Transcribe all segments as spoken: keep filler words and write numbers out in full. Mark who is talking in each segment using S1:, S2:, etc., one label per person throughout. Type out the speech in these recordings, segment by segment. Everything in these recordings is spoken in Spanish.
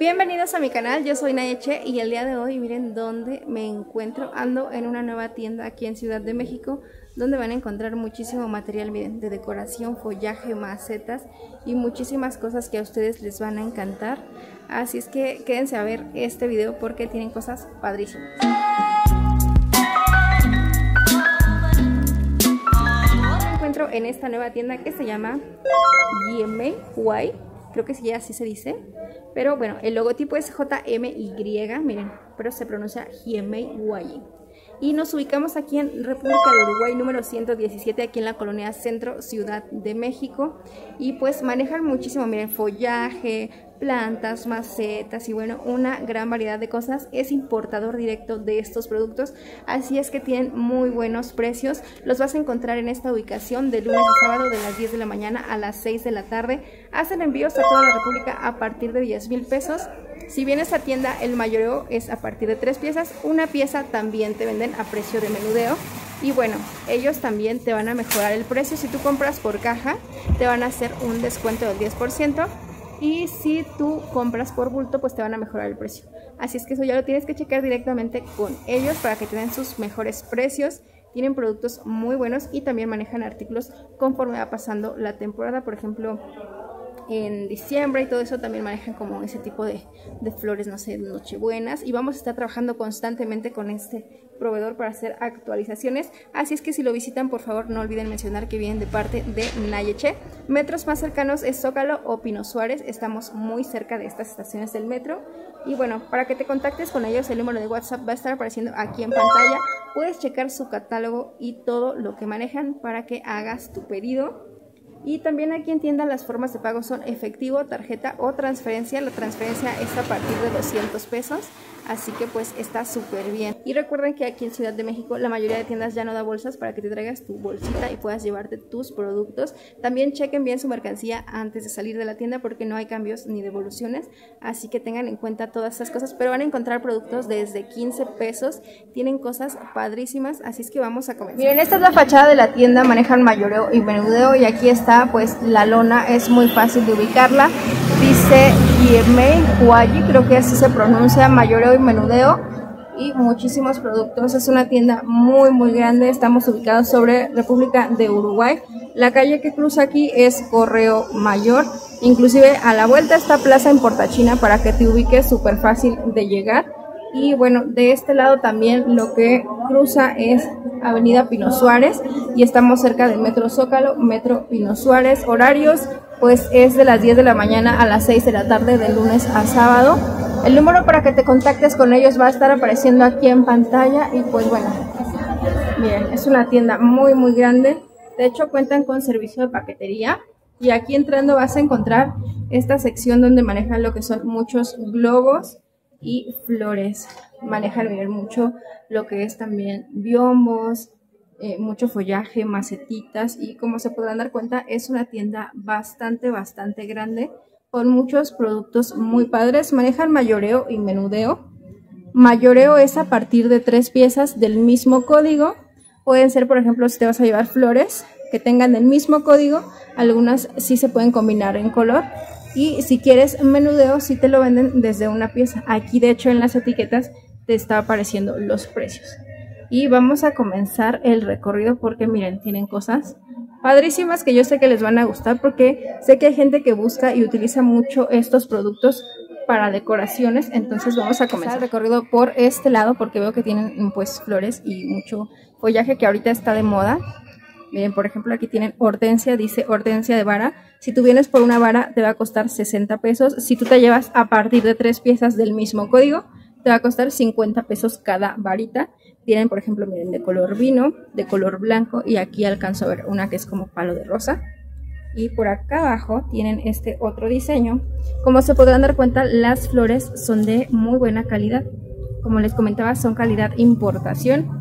S1: Bienvenidos a mi canal, yo soy Nayeche y el día de hoy miren dónde me encuentro. Ando en una nueva tienda aquí en Ciudad de México, donde van a encontrar muchísimo material, miren, de decoración, follaje, macetas y muchísimas cosas que a ustedes les van a encantar. Así es que quédense a ver este video porque tienen cosas padrísimas. Me encuentro en esta nueva tienda que se llama Yemei Huai, creo que sí, así se dice. Pero bueno, el logotipo es J M Y, miren, pero se pronuncia Yemei Huai. Y nos ubicamos aquí en República de Uruguay, número ciento diecisiete, aquí en la colonia Centro, Ciudad de México. Y pues manejan muchísimo, miren, follaje, plantas, macetas y bueno, una gran variedad de cosas. Es importador directo de estos productos, así es que tienen muy buenos precios. Los vas a encontrar en esta ubicación de lunes a sábado de las diez de la mañana a las seis de la tarde. Hacen envíos a toda la República a partir de diez mil pesos. Si vienes a tienda, el mayoreo es a partir de tres piezas. Una pieza también te venden a precio de menudeo. Y bueno, ellos también te van a mejorar el precio. Si tú compras por caja, te van a hacer un descuento del diez por ciento. Y si tú compras por bulto, pues te van a mejorar el precio. Así es que eso ya lo tienes que checar directamente con ellos para que te den sus mejores precios. Tienen productos muy buenos y también manejan artículos conforme va pasando la temporada. Por ejemplo, en diciembre y todo eso también manejan como ese tipo de, de flores, no sé, nochebuenas, y vamos a estar trabajando constantemente con este proveedor para hacer actualizaciones. Así es que si lo visitan, por favor no olviden mencionar que vienen de parte de Nayeche. Metros más cercanos es Zócalo o Pino Suárez, estamos muy cerca de estas estaciones del metro. Y bueno, para que te contactes con ellos, el número de WhatsApp va a estar apareciendo aquí en pantalla. Puedes checar su catálogo y todo lo que manejan para que hagas tu pedido. Y también aquí en tienda las formas de pago son efectivo, tarjeta o transferencia. La transferencia es a partir de doscientos pesos, así que pues está súper bien. Y recuerden que aquí en Ciudad de México la mayoría de tiendas ya no da bolsas para que te traigas tu bolsita y puedas llevarte tus productos. También chequen bien su mercancía antes de salir de la tienda porque no hay cambios ni devoluciones, así que tengan en cuenta todas estas cosas. Pero van a encontrar productos desde quince pesos, tienen cosas padrísimas, así es que vamos a comenzar. Miren, esta es la fachada de la tienda, manejan mayoreo y menudeo y aquí está pues la lona, es muy fácil de ubicarla, dice Yemei Huai, creo que así se pronuncia, mayoreo y menudeo y muchísimos productos. Es una tienda muy muy grande, estamos ubicados sobre República de Uruguay. La calle que cruza aquí es Correo Mayor, inclusive a la vuelta está Plaza en Portachina para que te ubiques, súper fácil de llegar. Y bueno, de este lado también lo que cruza es Avenida Pino Suárez y estamos cerca del Metro Zócalo, Metro Pino Suárez. Horarios pues es de las diez de la mañana a las seis de la tarde de lunes a sábado. El número para que te contactes con ellos va a estar apareciendo aquí en pantalla y pues bueno, miren, es una tienda muy muy grande. De hecho cuentan con servicio de paquetería y aquí entrando vas a encontrar esta sección donde manejan lo que son muchos globos y flores. Manejan bien mucho lo que es también biombos, eh, mucho follaje, macetitas y como se podrán dar cuenta es una tienda bastante bastante grande con muchos productos muy padres. Manejan mayoreo y menudeo. Mayoreo es a partir de tres piezas del mismo código. Pueden ser, por ejemplo, si te vas a llevar flores que tengan el mismo código, algunas sí se pueden combinar en color. Y si quieres menudeo, sí te lo venden desde una pieza. Aquí de hecho en las etiquetas te está apareciendo los precios. Y vamos a comenzar el recorrido porque miren, tienen cosas padrísimas que yo sé que les van a gustar porque sé que hay gente que busca y utiliza mucho estos productos para decoraciones. Entonces vamos a comenzar el recorrido por este lado porque veo que tienen pues flores y mucho follaje que ahorita está de moda. Miren, por ejemplo, aquí tienen hortensia, dice hortensia de vara. Si tú vienes por una vara te va a costar sesenta pesos. Si tú te llevas a partir de tres piezas del mismo código, te va a costar cincuenta pesos cada varita. Tienen, por ejemplo, miren, de color vino, de color blanco y aquí alcanzo a ver una que es como palo de rosa. Y por acá abajo tienen este otro diseño. Como se podrán dar cuenta, las flores son de muy buena calidad. Como les comentaba, son calidad importación.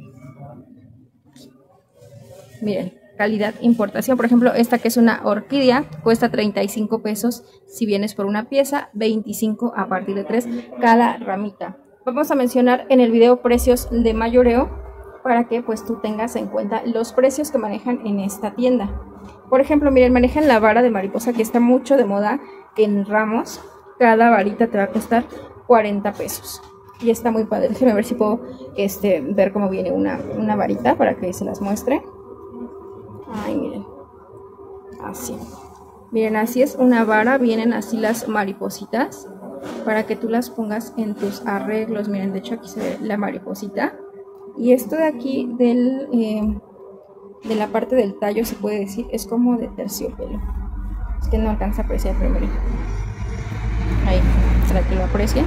S1: Miren, calidad importación. Por ejemplo, esta que es una orquídea cuesta treinta y cinco pesos si vienes por una pieza, veinticinco a partir de tres cada ramita. Vamos a mencionar en el video precios de mayoreo para que pues tú tengas en cuenta los precios que manejan en esta tienda. Por ejemplo, miren, manejan la vara de mariposa que está mucho de moda en ramos. cada varita te va a costar cuarenta pesos. Y está muy padre. Déjenme ver si puedo este, ver cómo viene una, una varita para que se las muestre. Ay, miren. Así. Miren, así es una vara. Vienen así las maripositas para que tú las pongas en tus arreglos. Miren, de hecho aquí se ve la mariposita. Y esto de aquí del, eh, de la parte del tallo, se puede decir, es como de terciopelo. Es que no alcanza a apreciar, pero miren. Ahí, para que lo aprecien.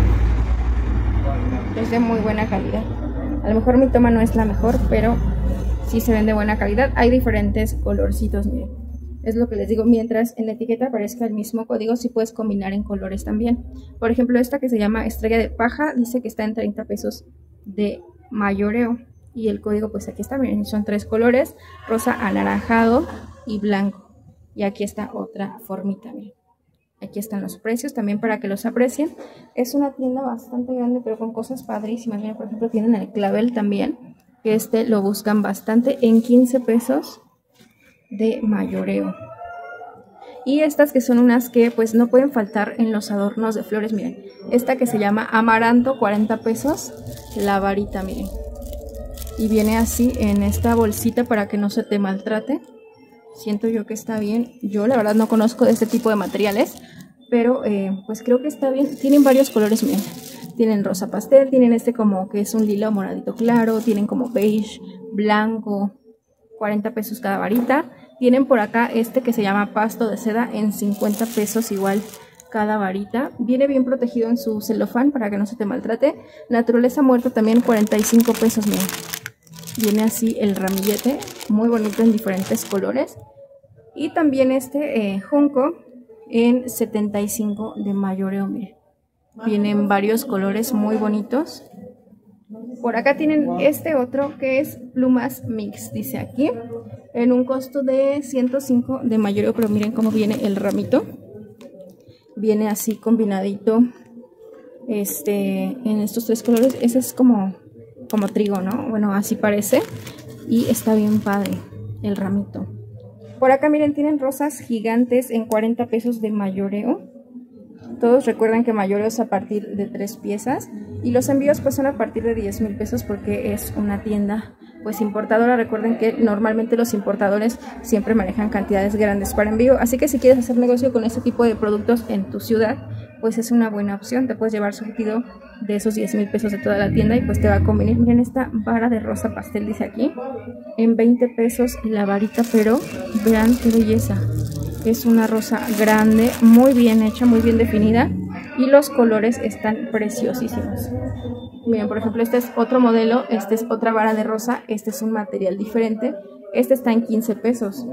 S1: Es de muy buena calidad. A lo mejor mi toma no es la mejor, pero sí se ven de buena calidad. Hay diferentes colorcitos, miren. Es lo que les digo, mientras en la etiqueta aparezca el mismo código, sí puedes combinar en colores también. Por ejemplo, esta que se llama Estrella de Paja, dice que está en treinta pesos de mayoreo. Y el código, pues aquí está, miren, son tres colores: rosa, anaranjado y blanco. Y aquí está otra formita, miren. Aquí están los precios también para que los aprecien. Es una tienda bastante grande, pero con cosas padrísimas. Miren, por ejemplo, tienen el clavel también, que este lo buscan bastante, en quince pesos de mayoreo. Y estas que son unas que pues no pueden faltar en los adornos de flores. Miren, esta que se llama amaranto, cuarenta pesos la varita, miren. Y viene así en esta bolsita para que no se te maltrate. Siento yo que está bien. Yo la verdad no conozco de este tipo de materiales, pero eh, pues creo que está bien. Tienen varios colores, miren. Tienen rosa pastel, tienen este como que es un lila o moradito claro, tienen como beige, blanco, cuarenta pesos cada varita. Tienen por acá este que se llama pasto de seda en cincuenta pesos igual cada varita. Viene bien protegido en su celofán para que no se te maltrate. Naturaleza muerta también cuarenta y cinco pesos, miren. Viene así el ramillete, muy bonito en diferentes colores. Y también este eh, junco en setenta y cinco de mayoreo, miren. Vienen varios colores muy bonitos. Por acá tienen este otro que es plumas mix, dice aquí, en un costo de ciento cinco de mayoreo, pero miren cómo viene el ramito. Viene así combinadito este, en estos tres colores. Ese es como... como trigo, ¿no? Bueno, así parece. Y está bien padre el ramito. Por acá, miren, tienen rosas gigantes en cuarenta pesos de mayoreo. Todos recuerdan que mayoreo es a partir de tres piezas. Y los envíos pues son a partir de diez mil pesos porque es una tienda pues importadora. Recuerden que normalmente los importadores siempre manejan cantidades grandes para envío. Así que si quieres hacer negocio con este tipo de productos en tu ciudad, pues es una buena opción. Te puedes llevar surtido de esos diez mil pesos de toda la tienda y pues te va a convenir. Miren esta vara de rosa pastel, dice aquí, en veinte pesos la varita, pero vean qué belleza. Es una rosa grande, muy bien hecha, muy bien definida y los colores están preciosísimos. Miren, por ejemplo, este es otro modelo, este es otra vara de rosa, este es un material diferente, este está en quince pesos.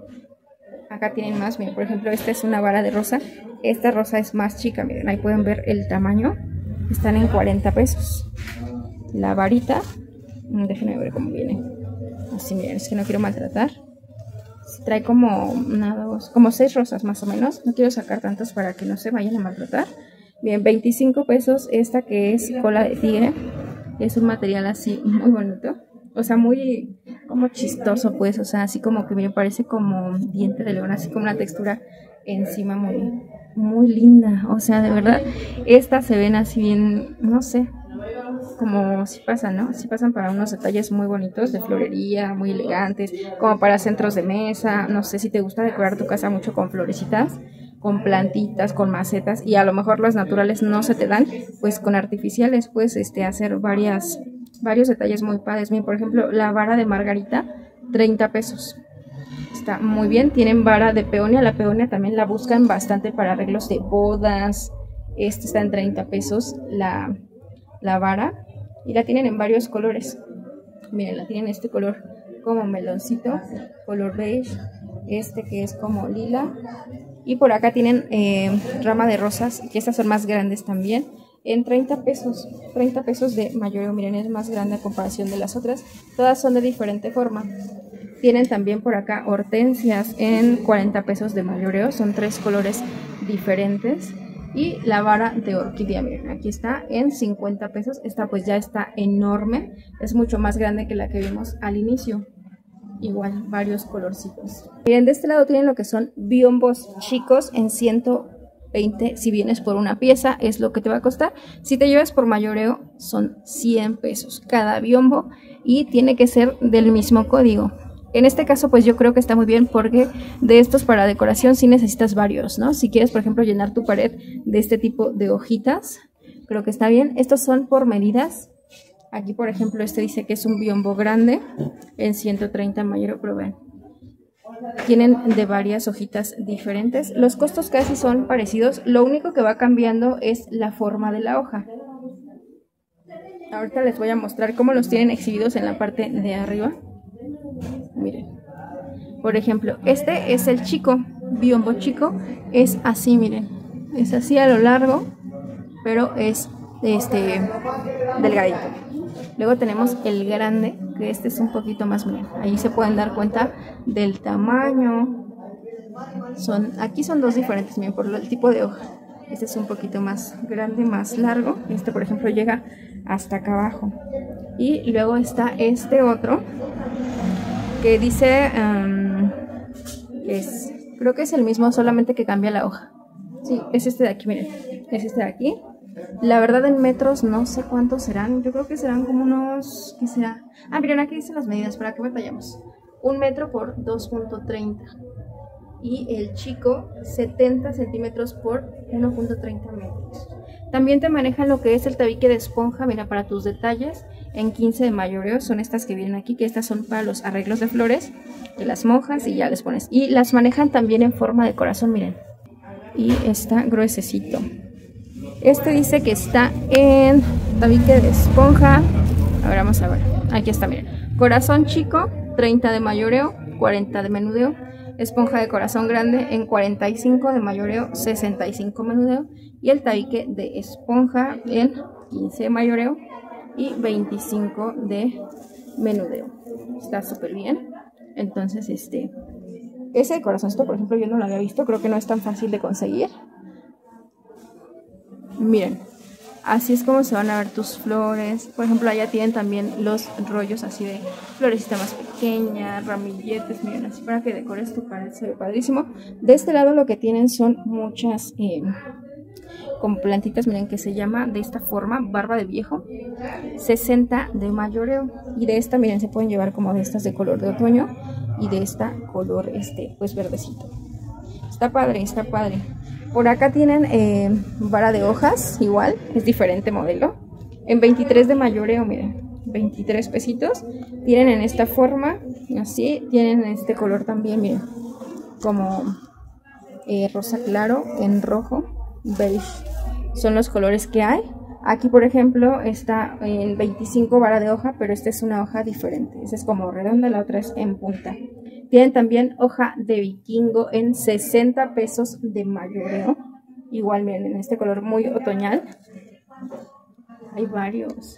S1: Acá tienen más, miren, por ejemplo, esta es una vara de rosa, esta rosa es más chica, miren, ahí pueden ver el tamaño, están en cuarenta pesos. La varita, déjenme ver cómo viene, así miren, es que no quiero maltratar. Trae como, una, dos, como seis rosas más o menos, no quiero sacar tantos para que no se vayan a maltratar. Bien, veinticinco pesos esta que es cola de tigre, es un material así muy bonito. O sea, muy como chistoso, pues, o sea, así como que me parece como diente de león, así como una textura encima muy, muy linda. O sea, de verdad, estas se ven así bien, no sé, como si pasan, ¿no? Si pasan para unos detalles muy bonitos de florería, muy elegantes, como para centros de mesa. No sé si te gusta decorar tu casa mucho con florecitas, con plantitas, con macetas, y a lo mejor las naturales no se te dan, pues con artificiales puedes este, hacer varias... varios detalles muy padres. Miren, por ejemplo, la vara de margarita, treinta pesos. Está muy bien. Tienen vara de peonia. La peonia también la buscan bastante para arreglos de bodas. Este está en treinta pesos la, la vara. Y la tienen en varios colores. Miren, la tienen este color como meloncito, color beige. Este que es como lila. Y por acá tienen eh, rama de rosas, que estas son más grandes también, en treinta pesos, treinta pesos de mayoreo. Miren, es más grande a comparación de las otras. Todas son de diferente forma. Tienen también por acá hortensias en cuarenta pesos de mayoreo. Son tres colores diferentes. Y la vara de orquídea, miren, aquí está en cincuenta pesos. Esta pues ya está enorme. Es mucho más grande que la que vimos al inicio. Igual, varios colorcitos. Miren, de este lado tienen lo que son biombos chicos en ciento veinte si vienes por una pieza, es lo que te va a costar. Si te llevas por mayoreo, son cien pesos cada biombo y tiene que ser del mismo código. En este caso, pues yo creo que está muy bien porque de estos para decoración sí necesitas varios, ¿no? Si quieres, por ejemplo, llenar tu pared de este tipo de hojitas, creo que está bien. Estos son por medidas. Aquí, por ejemplo, este dice que es un biombo grande en ciento treinta mayoreo, pero vean. Tienen de varias hojitas diferentes. Los costos casi son parecidos. Lo único que va cambiando es la forma de la hoja. Ahorita les voy a mostrar cómo los tienen exhibidos en la parte de arriba. Miren. Por ejemplo, este es el chico. Biombo chico. Es así, miren. Es así a lo largo, pero es este delgadito. Luego tenemos el grande, que este es un poquito más, miren, ahí se pueden dar cuenta del tamaño. Son, aquí son dos diferentes, miren, por el tipo de hoja. Este es un poquito más grande, más largo. Este, por ejemplo, llega hasta acá abajo. Y luego está este otro, que dice, um, es, creo que es el mismo, solamente que cambia la hoja. Sí, es este de aquí, miren, es este de aquí. La verdad en metros no sé cuántos serán, yo creo que serán como unos, ¿qué será? Ah, miren, aquí dicen las medidas, para que batallamos. Un metro por dos punto treinta y el chico setenta centímetros por uno punto treinta metros. También te manejan lo que es el tabique de esponja, mira, para tus detalles en quince de mayoreo, son estas que vienen aquí, que estas son para los arreglos de flores, de las monjas y ya les pones. Y las manejan también en forma de corazón, miren, y está gruesecito. Este dice que está en tabique de esponja. A ver, vamos a ver. Aquí está, miren. Corazón chico, treinta de mayoreo, cuarenta de menudeo. Esponja de corazón grande en cuarenta y cinco de mayoreo, sesenta y cinco menudeo. Y el tabique de esponja en quince de mayoreo y veinticinco de menudeo. Está súper bien. Entonces, este... ese corazoncito, por ejemplo, yo no lo había visto. Creo que no es tan fácil de conseguir. Miren, así es como se van a ver tus flores. Por ejemplo, allá tienen también los rollos así de florecita más pequeña, ramilletes, miren, así para que decores tu pared, se ve padrísimo. De este lado lo que tienen son muchas eh, como plantitas, miren, que se llama de esta forma, barba de viejo, sesenta de mayoreo. Y de esta, miren, se pueden llevar como de estas de color de otoño y de esta color, este, pues verdecito. Está padre, está padre. Por acá tienen eh, vara de hojas, igual, es diferente modelo. En veintitrés de mayoreo, miren, veintitrés pesitos. Tienen en esta forma, así, tienen este color también, miren, como eh, rosa claro, en rojo, beige. Son los colores que hay. Aquí, por ejemplo, está en veinticinco vara de hoja, pero esta es una hoja diferente. Esta es como redonda, la otra es en punta. Tienen también hoja de vikingo en sesenta pesos de mayoreo. Igual, miren, en este color muy otoñal. Hay varios.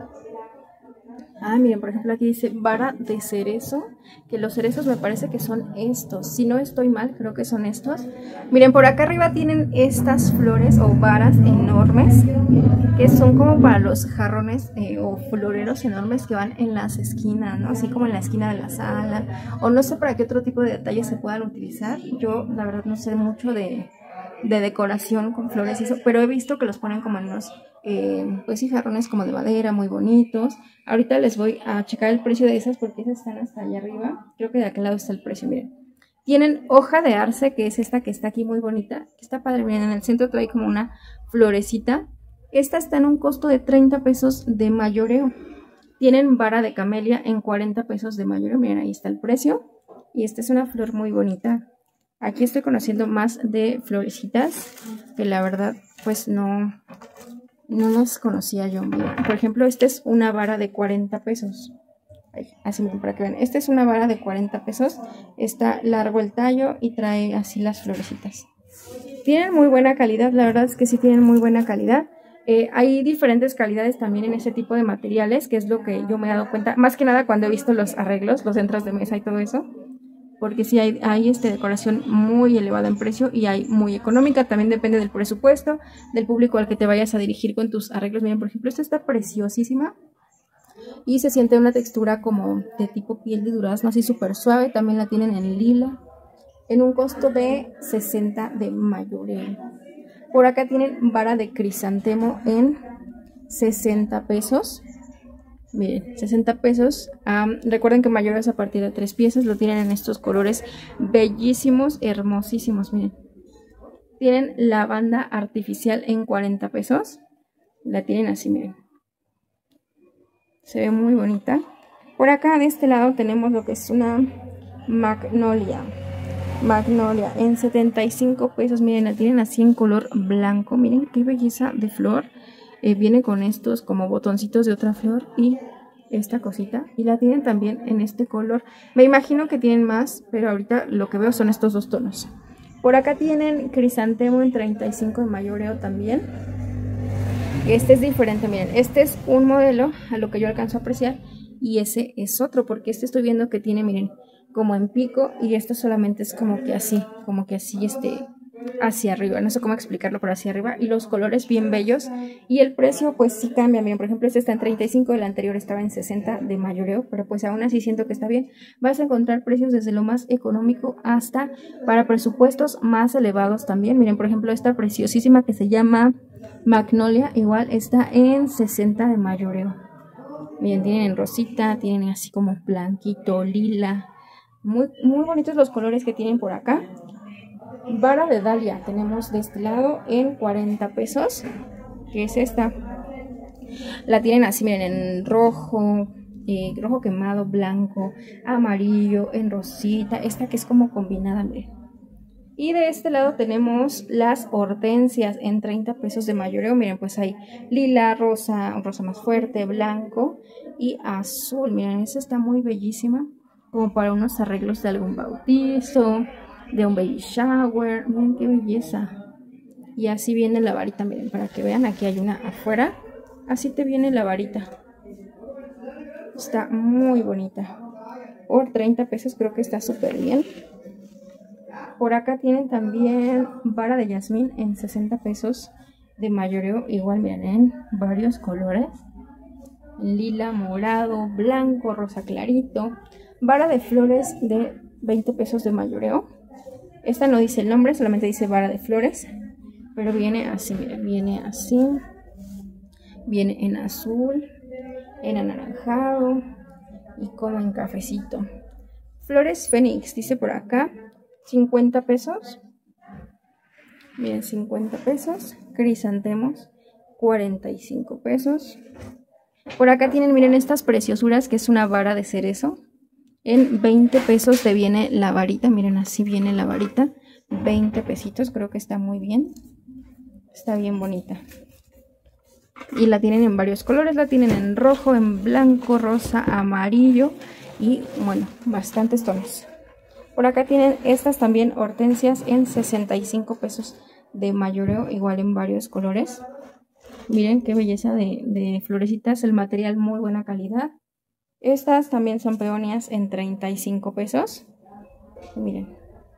S1: Ah, miren, por ejemplo, aquí dice vara de cerezo, que los cerezos me parece que son estos. Si no estoy mal, creo que son estos. Miren, por acá arriba tienen estas flores o varas enormes, que son como para los jarrones eh, o floreros enormes que van en las esquinas, ¿no? Así como en la esquina de la sala, o no sé para qué otro tipo de detalles se puedan utilizar. Yo, la verdad, no sé mucho de, de decoración con flores y eso, pero he visto que los ponen como en unos... Eh, pues sí, jarrones como de madera, muy bonitos. Ahorita les voy a checar el precio de esas porque esas están hasta allá arriba. Creo que de aquel lado está el precio, miren. Tienen hoja de arce, que es esta que está aquí muy bonita. Está padre, miren, en el centro trae como una florecita. Esta está en un costo de treinta pesos de mayoreo. Tienen vara de camelia en cuarenta pesos de mayoreo, miren, ahí está el precio. Y esta es una flor muy bonita. Aquí estoy conociendo más de florecitas, que la verdad, pues no... no las conocía yo. Mira, por ejemplo, esta es una vara de cuarenta pesos. Ay, así para que vean. Esta es una vara de cuarenta pesos. Está largo el tallo y trae así las florecitas. Tienen muy buena calidad. La verdad es que sí tienen muy buena calidad. Eh, hay diferentes calidades también en ese tipo de materiales, que es lo que yo me he dado cuenta. Más que nada cuando he visto los arreglos, los centros de mesa y todo eso. Porque sí hay, hay este, decoración muy elevada en precio y hay muy económica. También depende del presupuesto, del público al que te vayas a dirigir con tus arreglos. Miren, por ejemplo, esta está preciosísima y se siente una textura como de tipo piel de durazno, así súper suave. También la tienen en lila, en un costo de sesenta de mayoreo. Por acá tienen vara de crisantemo en sesenta pesos. Miren, sesenta pesos. Um, recuerden que mayor es a partir de tres piezas. Lo tienen en estos colores bellísimos, hermosísimos. Miren. Tienen la banda artificial en cuarenta pesos. La tienen así, miren. Se ve muy bonita. Por acá de este lado tenemos lo que es una magnolia. Magnolia en setenta y cinco pesos. Miren, la tienen así en color blanco. Miren qué belleza de flor. Eh, viene con estos como botoncitos de otra flor y esta cosita. Y la tienen también en este color. Me imagino que tienen más, pero ahorita lo que veo son estos dos tonos. Por acá tienen crisantemo en treinta y cinco de mayoreo también. Este es diferente, miren. Este es un modelo a lo que yo alcanzo a apreciar. Y ese es otro, porque este estoy viendo que tiene, miren, como en pico. Y esto solamente es como que así, como que así, este... hacia arriba, no sé cómo explicarlo, pero hacia arriba, y los colores bien bellos, y el precio pues sí cambia. Miren, por ejemplo, este está en treinta y cinco, el anterior estaba en sesenta de mayoreo, pero pues aún así siento que está bien. Vas a encontrar precios desde lo más económico hasta para presupuestos más elevados también. Miren, por ejemplo, esta preciosísima que se llama Magnolia, igual está en sesenta de mayoreo. Miren, tienen en rosita, tienen así como blanquito, lila, muy, muy bonitos los colores que tienen por acá. Vara de Dalia tenemos de este lado en cuarenta pesos, que es esta. La tienen así, miren, en rojo, eh, rojo quemado, blanco, amarillo, en rosita. Esta que es como combinada, miren. Y de este lado tenemos las hortensias en treinta pesos de mayoreo. Miren, pues hay lila, rosa, rosa más fuerte, blanco y azul. Miren, esta está muy bellísima, como para unos arreglos de algún bautizo, de un baby shower. Miren qué belleza. Y así viene la varita, miren, para que vean, aquí hay una afuera. Así te viene la varita. Está muy bonita. Por treinta pesos creo que está súper bien. Por acá tienen también vara de jazmín en sesenta pesos de mayoreo. Igual, miren, en varios colores. Lila, morado, blanco, rosa clarito. Vara de flores de veinte pesos de mayoreo. Esta no dice el nombre, solamente dice vara de flores. Pero viene así, miren, viene así. Viene en azul, en anaranjado y como en cafecito. Flores Fénix, dice por acá, cincuenta pesos. Miren, cincuenta pesos. Crisantemos, cuarenta y cinco pesos. Por acá tienen, miren, estas preciosuras, que es una vara de cerezo. En veinte pesos te viene la varita. Miren, así viene la varita. veinte pesitos, creo que está muy bien. Está bien bonita. Y la tienen en varios colores. La tienen en rojo, en blanco, rosa, amarillo y, bueno, bastantes tonos. Por acá tienen estas también hortensias en sesenta y cinco pesos de mayoreo, igual en varios colores. Miren qué belleza de, de florecitas. El material muy buena calidad. Estas también son peonias en treinta y cinco pesos. Miren,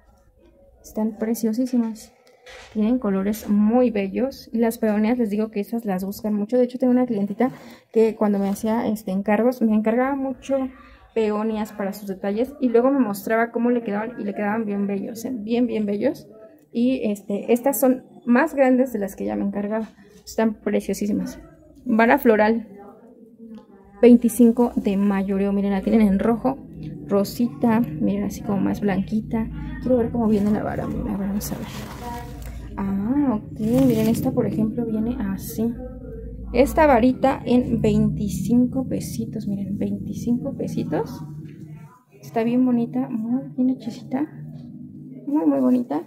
S1: están preciosísimas. Tienen colores muy bellos. Y las peonias, les digo que esas las buscan mucho. De hecho, tengo una clientita que cuando me hacía este, encargos, me encargaba mucho peonias para sus detalles. Y luego me mostraba cómo le quedaban, y le quedaban bien bellos, ¿eh? Bien, bien bellos. Y este, estas son más grandes de las que ya me encargaba. Están preciosísimas. Vara floral, veinticinco de mayoreo. Miren, la tienen en rojo, rosita. Miren, así como más blanquita. Quiero ver cómo viene la vara. Miren, a ver, vamos a ver. Ah, ok. Miren, esta por ejemplo viene así. Esta varita en veinticinco pesitos. Miren, veinticinco pesitos. Está bien bonita, muy bien hechecita. Muy, muy bonita.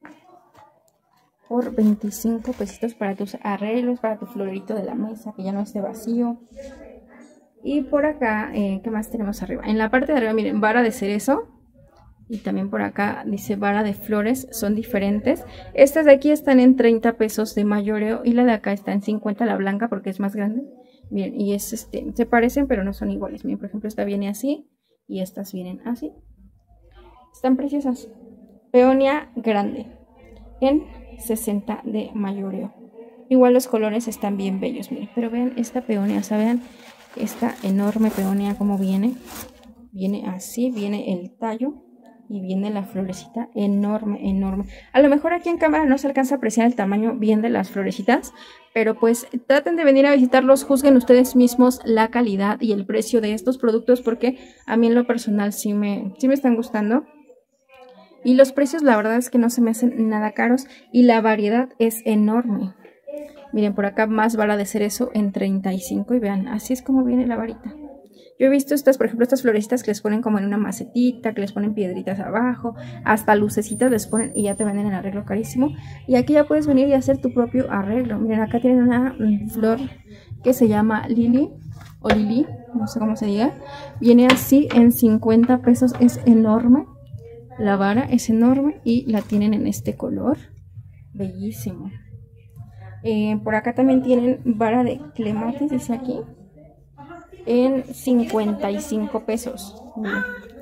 S1: Por veinticinco pesitos para tus arreglos, para tu florerito de la mesa, que ya no esté vacío. Y por acá, eh, ¿qué más tenemos arriba? En la parte de arriba, miren, vara de cerezo. Y también por acá dice vara de flores, son diferentes. Estas de aquí están en treinta pesos de mayoreo y la de acá está en cincuenta, la blanca, porque es más grande. Miren, y es este, se parecen pero no son iguales. Miren, por ejemplo, esta viene así y estas vienen así. Están preciosas. Peonia grande en sesenta de mayoreo. Igual los colores están bien bellos, miren. Pero vean esta peonia, o sea, vean esta enorme peonia como viene. Viene así, viene el tallo. Y viene la florecita enorme, enorme. A lo mejor aquí en cámara no se alcanza a apreciar el tamaño bien de las florecitas, pero pues traten de venir a visitarlos, juzguen ustedes mismos la calidad y el precio de estos productos, porque a mí en lo personal sí me, sí me están gustando. Y los precios la verdad es que no se me hacen nada caros y la variedad es enorme. Miren, por acá más vara de cerezo en treinta y cinco y vean, así es como viene la varita. Yo he visto estas, por ejemplo, estas florecitas que les ponen como en una macetita, que les ponen piedritas abajo, hasta lucecitas les ponen y ya te venden el arreglo carísimo. Y aquí ya puedes venir y hacer tu propio arreglo. Miren, acá tienen una mm, flor que se llama Lily o Lili, no sé cómo se diga. Viene así en cincuenta pesos, es enorme. La vara es enorme y la tienen en este color, bellísimo. Eh, por acá también tienen vara de clematis, dice aquí, en cincuenta y cinco pesos. Miren.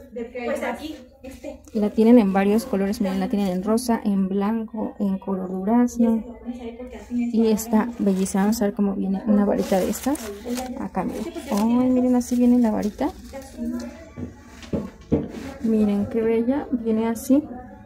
S1: La tienen en varios colores, miren, la tienen en rosa, en blanco, en color durazno. Y está bellísima. Vamos a ver cómo viene una varita de estas. Acá, miren. Oh, miren, así viene la varita. Miren qué bella, viene así,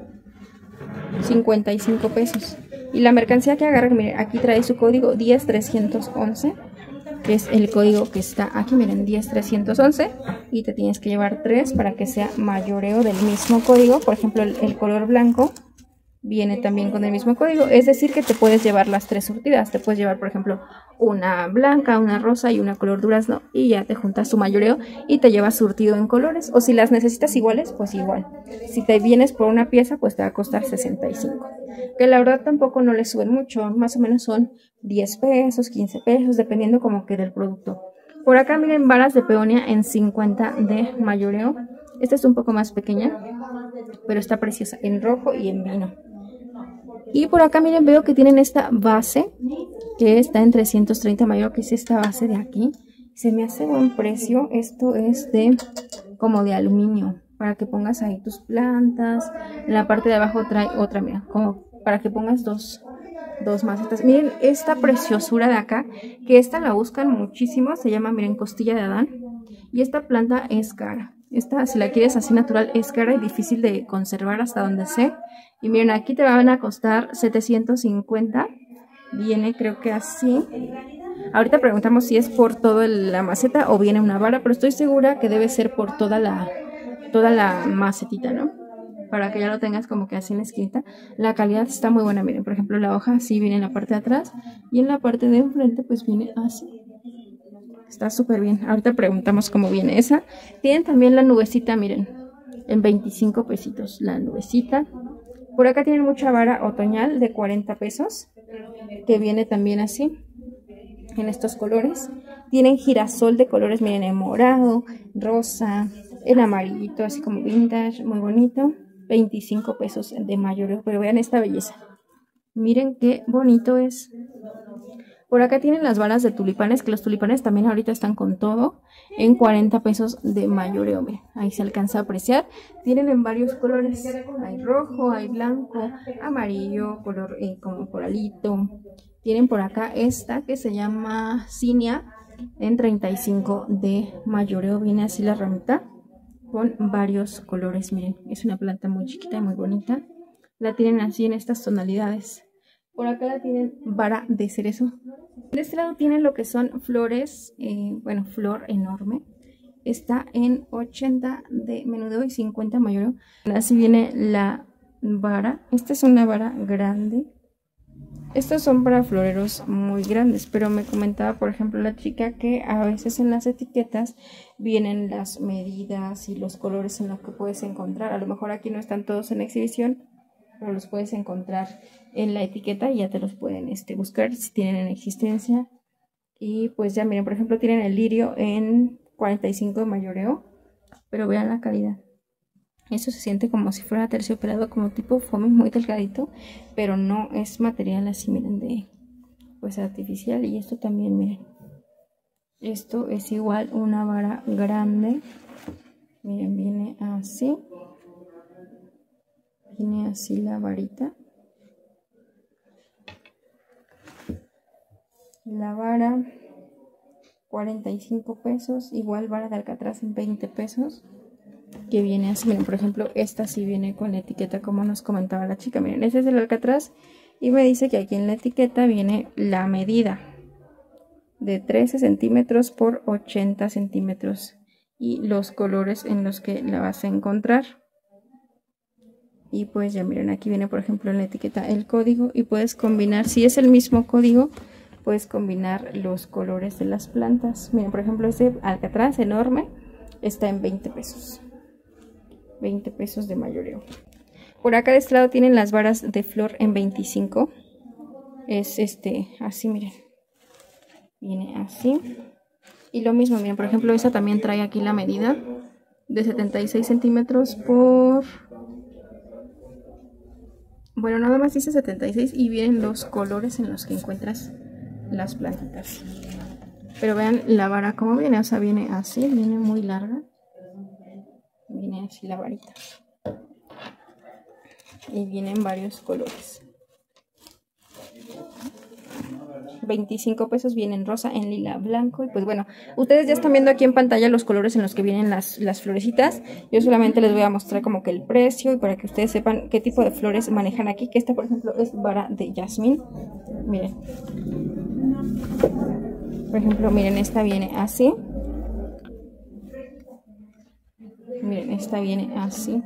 S1: cincuenta y cinco pesos. Y la mercancía que agarran, miren, aquí trae su código diez trescientos once, que es el código que está aquí, miren, diez trescientos once, y te tienes que llevar tres para que sea mayoreo del mismo código. Por ejemplo, el, el color blanco viene también con el mismo código, es decir que te puedes llevar las tres surtidas. Te puedes llevar, por ejemplo, una blanca, una rosa y una color durazno, y ya te juntas tu mayoreo y te llevas surtido en colores. O si las necesitas iguales, pues igual. Si te vienes por una pieza, pues te va a costar sesenta y cinco, que la verdad tampoco no le suben mucho, más o menos son diez pesos, quince pesos, dependiendo como que del producto. Por acá miren, varas de peonia en cincuenta de mayoreo. Esta es un poco más pequeña, pero está preciosa, en rojo y en vino. Y por acá miren, veo que tienen esta base que está en trescientos treinta mayor, que es esta base de aquí. Se me hace buen precio. Esto es de como de aluminio, para que pongas ahí tus plantas. En la parte de abajo trae otra, mira, como para que pongas dos, dos macetas. Miren esta preciosura de acá, que esta la buscan muchísimo. Se llama, miren, costilla de Adán. Y esta planta es cara. Esta, si la quieres así natural, es cara y difícil de conservar hasta donde sé. Y miren, aquí te van a costar setecientos cincuenta. Viene, creo que así. Ahorita preguntamos si es por toda la maceta o viene una vara, pero estoy segura que debe ser por toda la, toda la macetita, ¿no? Para que ya lo tengas como que así en la esquinita. La calidad está muy buena, miren. Por ejemplo, la hoja sí viene en la parte de atrás y en la parte de enfrente pues viene así. Está súper bien. Ahorita preguntamos cómo viene esa. Tienen también la nubecita, miren, en veinticinco pesitos la nubecita. Por acá tienen mucha vara otoñal de cuarenta pesos, que viene también así, en estos colores. Tienen girasol de colores, miren, en morado, rosa, en amarillito, así como vintage, muy bonito. veinticinco pesos de mayoreo, pero vean esta belleza. Miren qué bonito es. Por acá tienen las varas de tulipanes, que los tulipanes también ahorita están con todo, en cuarenta pesos de mayoreo. Miren, ahí se alcanza a apreciar. Tienen en varios colores, hay rojo, hay blanco, amarillo, color eh, como coralito. Tienen por acá esta que se llama Cinia, en treinta y cinco de mayoreo. Viene así la ramita, con varios colores. Miren, es una planta muy chiquita y muy bonita. La tienen así en estas tonalidades. Por acá la tienen vara de cerezo. De este lado tienen lo que son flores, eh, bueno, flor enorme. Está en ochenta de menudeo y cincuenta mayoreo. Así viene la vara. Esta es una vara grande. Estos son para floreros muy grandes, pero me comentaba, por ejemplo, la chica que a veces en las etiquetas vienen las medidas y los colores en los que puedes encontrar. A lo mejor aquí no están todos en exhibición, pero los puedes encontrar en la etiqueta y ya te los pueden este, buscar si tienen en existencia. Y pues ya miren, por ejemplo, tienen el lirio en cuarenta y cinco de mayoreo, pero vean la calidad. Eso se siente como si fuera terciopelado, como tipo foamy, muy delgadito, pero no es material así, miren, de pues artificial. Y esto también, miren, esto es igual una vara grande. Miren, viene así. Viene así la varita. La vara, cuarenta y cinco pesos. Igual vara de alcatraz en veinte pesos. que viene así. Miren, por ejemplo, esta sí viene con la etiqueta como nos comentaba la chica. Miren, ese es el alcatraz y me dice que aquí en la etiqueta viene la medida de trece centímetros por ochenta centímetros y los colores en los que la vas a encontrar. Y pues ya miren, aquí viene por ejemplo en la etiqueta el código y puedes combinar, si es el mismo código, puedes combinar los colores de las plantas. Miren, por ejemplo, este alcatraz enorme está en veinte pesos. veinte pesos de mayoreo. Por acá de este lado tienen las varas de flor en veinticinco. Es este, así miren. Viene así. Y lo mismo, miren, por ejemplo, esta también trae aquí la medida de setenta y seis centímetros por... Bueno, nada más dice setenta y seis y vienen los colores en los que encuentras las plantitas. Pero vean la vara como viene, o sea, viene así, viene muy larga. Viene así la varita. Y vienen varios colores. veinticinco pesos, vienen rosa, en lila, blanco. Y pues bueno, ustedes ya están viendo aquí en pantalla los colores en los que vienen las, las florecitas. Yo solamente les voy a mostrar como que el precio y para que ustedes sepan qué tipo de flores manejan aquí. Que esta por ejemplo es vara de jazmín. Miren. Por ejemplo, miren, esta viene así. Miren, esta viene así.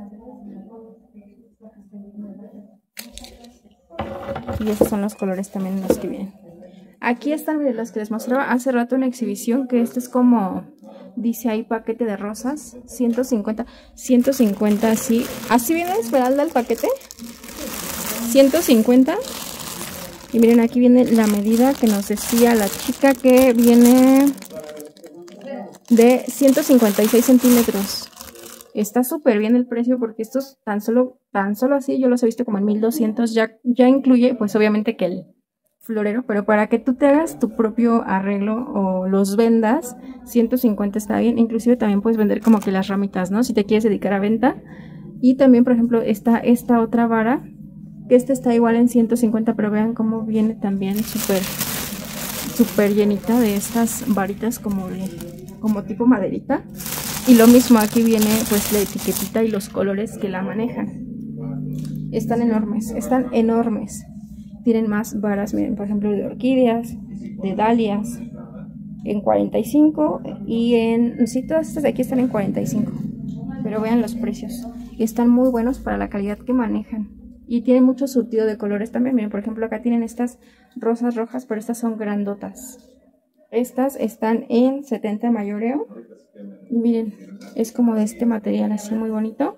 S1: Y esos son los colores también en los que vienen. Aquí están, miren, los que les mostraba hace rato en exhibición, que este es como, dice ahí paquete de rosas, ciento cincuenta, ciento cincuenta, así, así viene Esmeralda el paquete, ciento cincuenta, y miren aquí viene la medida que nos decía la chica que viene de ciento cincuenta y seis centímetros. Está súper bien el precio porque estos tan solo, tan solo así yo los he visto como en mil doscientos, ya, ya incluye pues obviamente que el florero, pero para que tú te hagas tu propio arreglo o los vendas, ciento cincuenta está bien. Inclusive también puedes vender como que las ramitas, ¿no? Si te quieres dedicar a venta. Y también, por ejemplo, está esta otra vara, que esta está igual en ciento cincuenta, pero vean cómo viene también súper, súper llenita de estas varitas como, de, como tipo maderita. Y lo mismo, aquí viene pues la etiquetita y los colores que la manejan. Están enormes, están enormes. Tienen más varas, miren, por ejemplo, de orquídeas, de dalias, en cuarenta y cinco y en... sí, todas estas de aquí están en cuarenta y cinco. Pero vean los precios. Están muy buenos para la calidad que manejan. Y tienen mucho surtido de colores también. Miren, por ejemplo, acá tienen estas rosas rojas, pero estas son grandotas. Estas están en setenta de mayoreo. Y miren, es como de este material así muy bonito.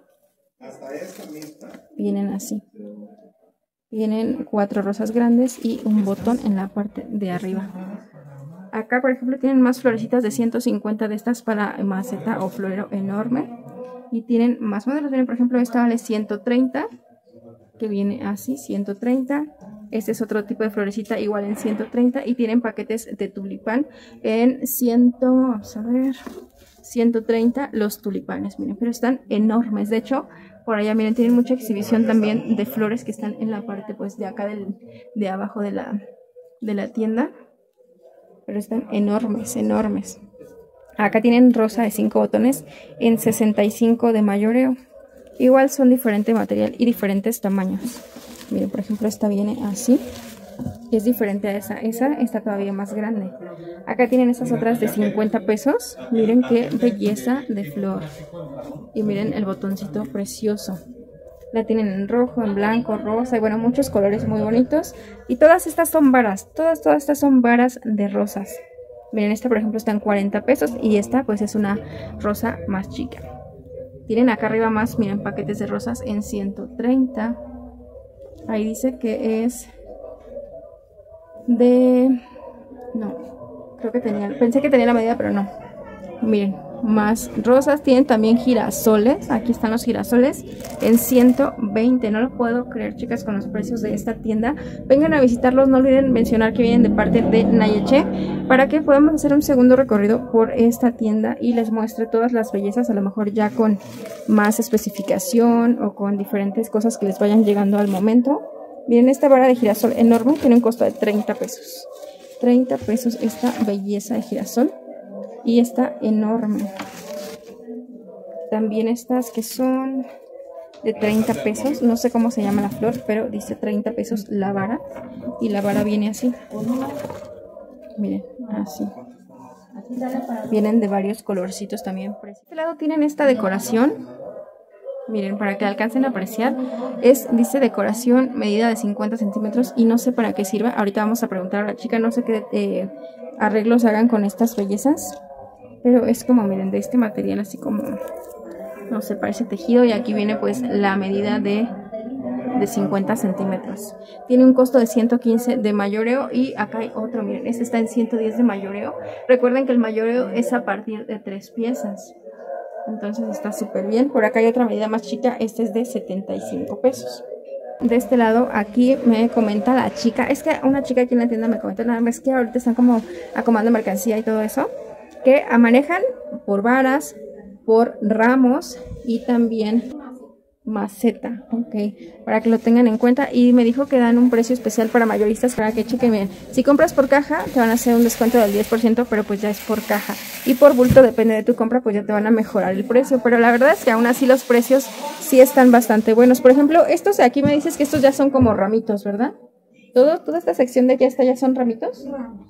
S1: Vienen así. Vienen cuatro rosas grandes y un botón en la parte de arriba. Acá, por ejemplo, tienen más florecitas de ciento cincuenta de estas para maceta o florero enorme. Y tienen más modelos. Miren, por ejemplo, esta vale ciento treinta. Que viene así, ciento treinta. Este es otro tipo de florecita igual en ciento treinta. Y tienen paquetes de tulipán en cien. Vamos a ver. ciento treinta los tulipanes. Miren, pero están enormes. De hecho, por allá, miren, tienen mucha exhibición también de flores que están en la parte pues de acá del, de abajo de la, de la tienda. Pero están enormes, enormes. Acá tienen rosa de cinco botones en sesenta y cinco de mayoreo. Igual son diferente material y diferentes tamaños. Miren, por ejemplo, esta viene así. Es diferente a esa. Esa está todavía más grande. Acá tienen estas otras de cincuenta pesos. Miren qué belleza de flor. Y miren el botoncito precioso. La tienen en rojo, en blanco, rosa y bueno, muchos colores muy bonitos. Y todas estas son varas. Todas, todas estas son varas de rosas. Miren, esta por ejemplo está en cuarenta pesos y esta pues es una rosa más chica. Tienen acá arriba más, miren, paquetes de rosas en ciento treinta. Ahí dice que es de... no, creo que tenía... pensé que tenía la medida, pero no. Miren, más rosas. Tienen también girasoles. Aquí están los girasoles en ciento veinte. No lo puedo creer, chicas, con los precios de esta tienda. Vengan a visitarlos. No olviden mencionar que vienen de parte de Nayeche para que podamos hacer un segundo recorrido por esta tienda y les muestre todas las bellezas, a lo mejor ya con más especificación o con diferentes cosas que les vayan llegando al momento. Miren, esta vara de girasol enorme tiene un costo de treinta pesos. treinta pesos esta belleza de girasol. Y está enorme. también estas que son de treinta pesos. No sé cómo se llama la flor, pero dice treinta pesos la vara. Y la vara viene así. Miren, así. Vienen de varios colorcitos también. Por este lado tienen esta decoración. Miren, para que alcancen a apreciar. Es, dice decoración, medida de cincuenta centímetros. Y no sé para qué sirve. Ahorita vamos a preguntar a la chica. No sé qué eh, arreglos hagan con estas bellezas. Pero es como, miren, de este material así como, no sé, parece tejido. Y aquí viene pues la medida de, de cincuenta centímetros. Tiene un costo de ciento quince de mayoreo. Y acá hay otro, miren, este está en ciento diez de mayoreo. Recuerden que el mayoreo es a partir de tres piezas. Entonces está súper bien. Por acá hay otra medida más chica. Este es de setenta y cinco pesos. De este lado, aquí me comenta la chica. Es que una chica aquí en la tienda me comenta, nada más que ahorita están como acomodando mercancía y todo eso, que manejan por varas, por ramos y también maceta, ok, para que lo tengan en cuenta. Y me dijo que dan un precio especial para mayoristas, para que chequen bien. Si compras por caja te van a hacer un descuento del diez por ciento, pero pues ya es por caja, y por bulto, depende de tu compra, pues ya te van a mejorar el precio. Pero la verdad es que aún así los precios sí están bastante buenos. Por ejemplo, estos de aquí me dices que estos ya son como ramitos, ¿verdad? ¿Todo, toda esta sección de aquí hasta allá son ramitos?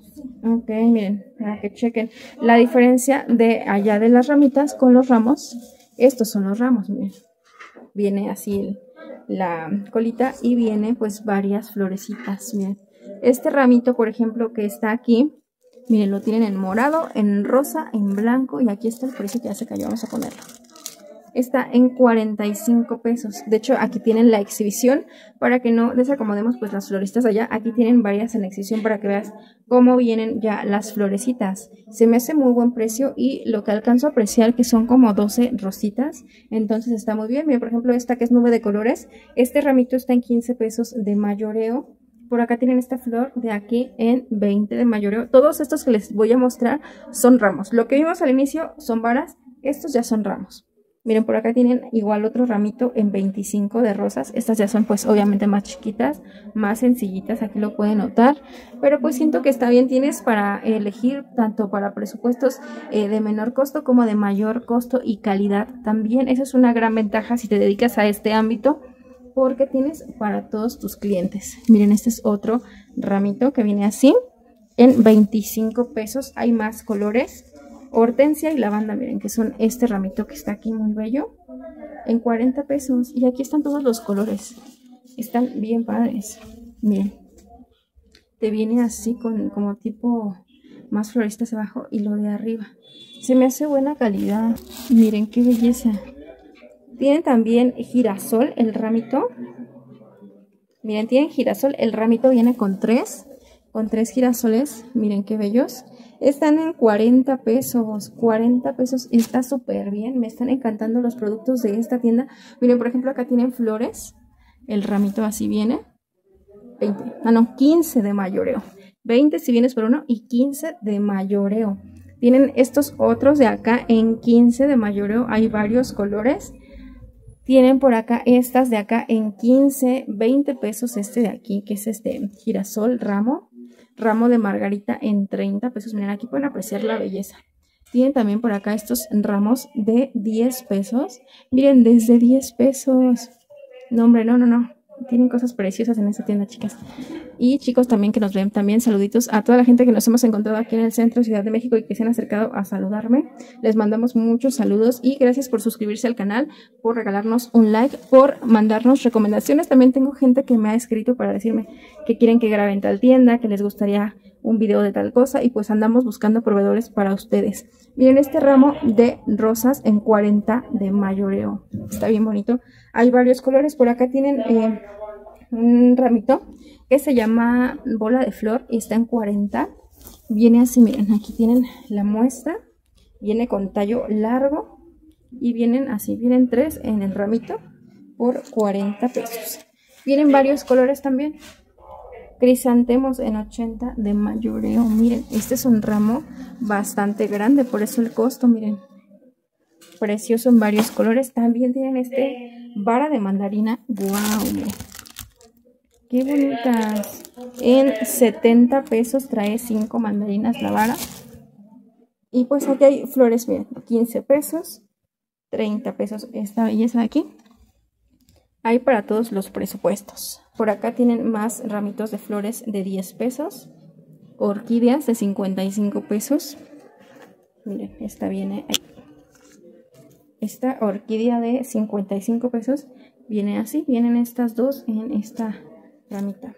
S1: Ok, miren, para que chequen la diferencia de allá de las ramitas con los ramos. Estos son los ramos, miren. Viene así el, la colita y viene pues varias florecitas, miren. Este ramito, por ejemplo, que está aquí, miren, lo tienen en morado, en rosa, en blanco, y aquí está el precio que ya se cayó, vamos a ponerlo. Está en cuarenta y cinco pesos. De hecho, aquí tienen la exhibición para que no desacomodemos pues las floristas allá. Aquí tienen varias en exhibición para que veas cómo vienen ya las florecitas. Se me hace muy buen precio y lo que alcanzo a apreciar que son como doce rositas. Entonces está muy bien. Mira, por ejemplo, esta que es nube de colores. Este ramito está en quince pesos de mayoreo. Por acá tienen esta flor de aquí en veinte de mayoreo. Todos estos que les voy a mostrar son ramos. Lo que vimos al inicio son varas. Estos ya son ramos. Miren, por acá tienen igual otro ramito en veinticinco de rosas. Estas ya son pues obviamente más chiquitas, más sencillitas, aquí lo pueden notar. Pero pues siento que está bien, tienes para elegir tanto para presupuestos eh, de menor costo como de mayor costo y calidad también. Esa es una gran ventaja si te dedicas a este ámbito, porque tienes para todos tus clientes. Miren, este es otro ramito que viene así en veinticinco pesos. Hay más colores. Hortensia y lavanda, miren, que son este ramito que está aquí muy bello, en cuarenta pesos. Y aquí están todos los colores, están bien padres. Miren, te viene así con como tipo más floristas abajo y lo de arriba. Se me hace buena calidad. Miren qué belleza. Tienen también girasol el ramito. Miren, tienen girasol, el ramito viene con tres, con tres girasoles. Miren qué bellos. Están en cuarenta pesos, cuarenta pesos, está súper bien, me están encantando los productos de esta tienda. Miren, por ejemplo, acá tienen flores, el ramito así viene, veinte, ah no, quince de mayoreo, veinte si vienes por uno y quince de mayoreo. Tienen estos otros de acá en quince de mayoreo, hay varios colores. Tienen por acá estas de acá en quince, veinte pesos este de aquí, que es este girasol ramo. Ramo de margarita en treinta pesos. Miren, aquí pueden apreciar la belleza. Tienen también por acá estos ramos de diez pesos. Miren, desde diez pesos. No, hombre, no, no, no. Tienen cosas preciosas en esta tienda, chicas. Y chicos también que nos ven, también saluditos a toda la gente que nos hemos encontrado aquí en el centro, Ciudad de México, y que se han acercado a saludarme. Les mandamos muchos saludos y gracias por suscribirse al canal, por regalarnos un like, por mandarnos recomendaciones. También tengo gente que me ha escrito para decirme que quieren que grabe en tal tienda, que les gustaría un video de tal cosa, y pues andamos buscando proveedores para ustedes. Miren este ramo de rosas en cuarenta de mayoreo. Está bien bonito. Hay varios colores. Por acá tienen eh, un ramito que se llama bola de flor y está en cuarenta. Viene así, miren, aquí tienen la muestra. Viene con tallo largo y vienen así, vienen tres en el ramito por cuarenta pesos. Vienen varios colores también. Crisantemos en ochenta de mayoreo. Miren, este es un ramo bastante grande, por eso el costo, miren. Precioso en varios colores. También tienen este vara de mandarina. ¡Wow! Miren. ¡Qué bonitas! En setenta pesos trae cinco mandarinas la vara. Y pues aquí hay flores, miren, quince pesos. treinta pesos esta belleza de aquí. Hay para todos los presupuestos. Por acá tienen más ramitos de flores de diez pesos. Orquídeas de cincuenta y cinco pesos. Miren, esta viene ahí. Esta orquídea de cincuenta y cinco pesos viene así. Vienen estas dos en esta ramita.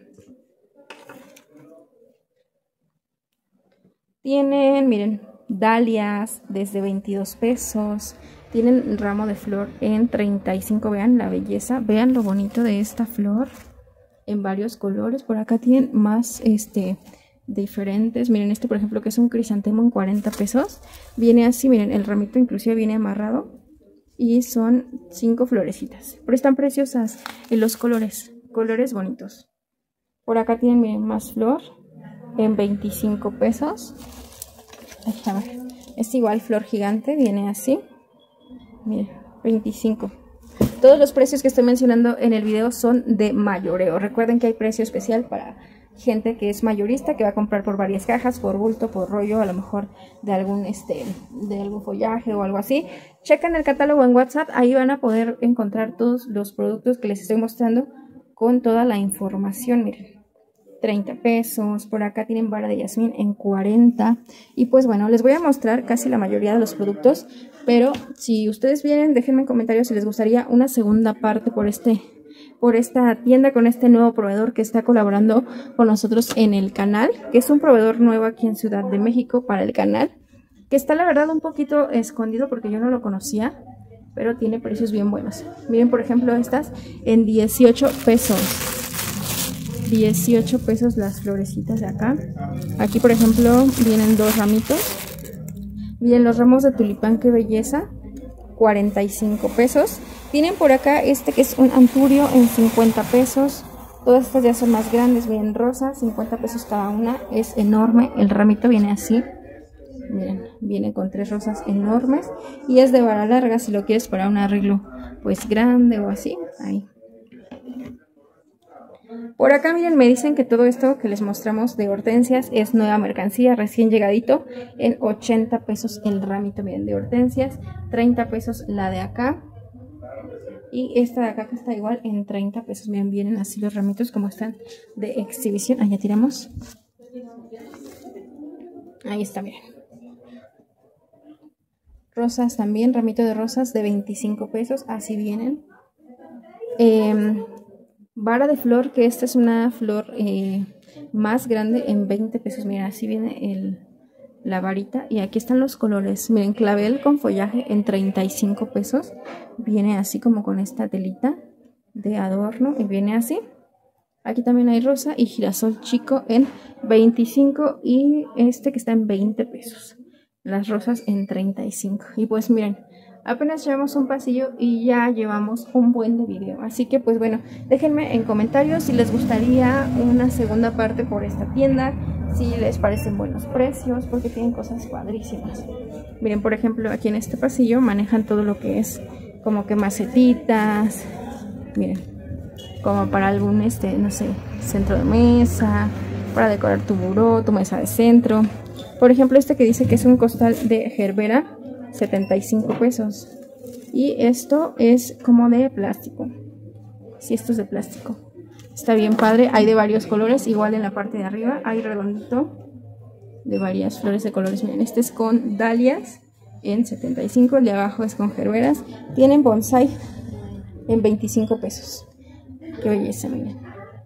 S1: Tienen, miren, dalias desde veintidós pesos. Tienen ramo de flor en treinta y cinco. Vean la belleza. Vean lo bonito de esta flor. En varios colores. Por acá tienen más este diferentes. Miren este por ejemplo que es un crisantemo en cuarenta pesos. Viene así, miren, el ramito inclusive viene amarrado. Y son cinco florecitas. Pero están preciosas en los colores. Colores bonitos. Por acá tienen, miren, más flor. En veinticinco pesos. Ay, a ver. Es igual flor gigante. Viene así. Miren, veinticinco. Todos los precios que estoy mencionando en el video son de mayoreo. Recuerden que hay precio especial para gente que es mayorista, que va a comprar por varias cajas, por bulto, por rollo, a lo mejor de algún este de algún follaje o algo así. Chequen el catálogo en WhatsApp, ahí van a poder encontrar todos los productos que les estoy mostrando con toda la información. Miren, treinta pesos, por acá tienen vara de jazmín en cuarenta. Y pues bueno, les voy a mostrar casi la mayoría de los productos, pero si ustedes vienen, déjenme en comentarios si les gustaría una segunda parte por este por esta tienda con este nuevo proveedor que está colaborando con nosotros en el canal, que es un proveedor nuevo aquí en Ciudad de México para el canal, que está la verdad un poquito escondido porque yo no lo conocía, pero tiene precios bien buenos. Miren por ejemplo estas en dieciocho pesos. dieciocho pesos las florecitas de acá. Aquí por ejemplo vienen dos ramitos. Miren los ramos de tulipán, qué belleza. cuarenta y cinco pesos. Tienen por acá este que es un anturio en cincuenta pesos. Todas estas ya son más grandes, bien rosas, cincuenta pesos cada una. Es enorme, el ramito viene así. Miren, viene con tres rosas enormes. Y es de vara larga, si lo quieres para un arreglo pues grande o así. Ahí. Por acá miren, me dicen que todo esto que les mostramos de hortensias es nueva mercancía, recién llegadito, en ochenta pesos el ramito, miren, de hortensias, treinta pesos la de acá. Y esta de acá que está igual en treinta pesos. Miren, vienen así los ramitos como están de exhibición. Ahí ya tiramos. Ahí está, miren. Rosas también, ramito de rosas de veinticinco pesos. Así vienen. Eh, vara de flor, que esta es una flor eh, más grande en veinte pesos. Miren, así viene el... la varita. Y aquí están los colores. Miren, clavel con follaje en treinta y cinco pesos. Viene así como con esta telita de adorno. Y viene así. Aquí también hay rosa y girasol chico en veinticinco. Y este que está en veinte pesos. Las rosas en treinta y cinco. Y pues miren, apenas llevamos un pasillo y ya llevamos un buen de video. Así que pues bueno, déjenme en comentarios si les gustaría una segunda parte por esta tienda. Si les parecen buenos precios, porque tienen cosas padrísimas. Miren, por ejemplo, aquí en este pasillo manejan todo lo que es como que macetitas. Miren, como para algún, este, no sé, centro de mesa, para decorar tu buró, tu mesa de centro. Por ejemplo, este que dice que es un costal de gerbera, setenta y cinco pesos. Y esto es como de plástico. Sí, esto es de plástico. Está bien padre, hay de varios colores, igual en la parte de arriba hay redondito de varias flores de colores. Miren, este es con dalias en setenta y cinco, el de abajo es con gerberas. Tienen bonsai en veinticinco pesos. Qué belleza, miren.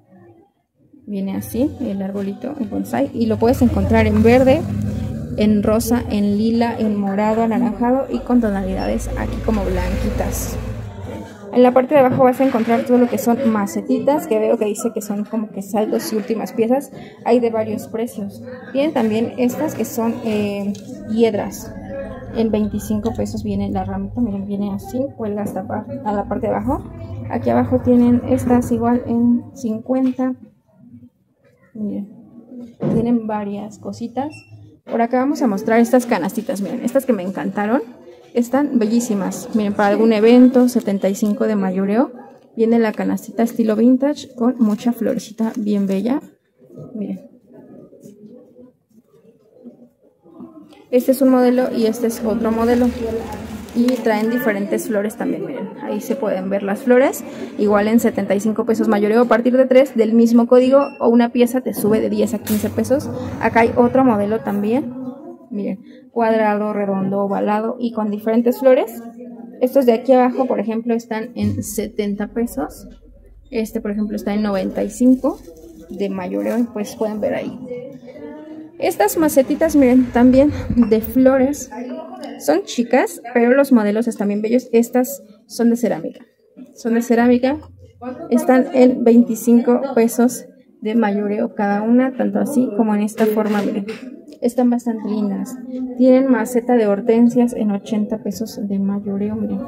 S1: Viene así el arbolito, el bonsai, y lo puedes encontrar en verde, en rosa, en lila, en morado, anaranjado y con tonalidades aquí como blanquitas. En la parte de abajo vas a encontrar todo lo que son macetitas, que veo que dice que son como que saldos y últimas piezas. Hay de varios precios. Tienen también estas que son eh, hiedras. En veinticinco pesos viene la ramita, miren, viene así, cuelga hasta a la parte de abajo. Aquí abajo tienen estas igual en cincuenta. Miren, tienen varias cositas. Por acá vamos a mostrar estas canastitas, miren, estas que me encantaron. Están bellísimas. Miren, para algún evento, setenta y cinco de mayoreo. Viene la canastita estilo vintage con mucha florecita bien bella. Miren. Este es un modelo y este es otro modelo. y traen diferentes flores también, miren, ahí se pueden ver las flores, igual en setenta y cinco pesos mayoreo a partir de tres del mismo código, o una pieza te sube de diez a quince pesos. Acá hay otro modelo también, miren, cuadrado, redondo, ovalado y con diferentes flores. Estos de aquí abajo, por ejemplo, están en setenta pesos, este por ejemplo está en noventa y cinco de mayoreo, pues pueden ver ahí. Estas macetitas, miren, también de flores, son chicas, pero los modelos están bien bellos. Estas son de cerámica, son de cerámica, están en veinticinco pesos de mayoreo cada una, tanto así como en esta forma, miren, están bastante lindas. Tienen maceta de hortensias en ochenta pesos de mayoreo, miren,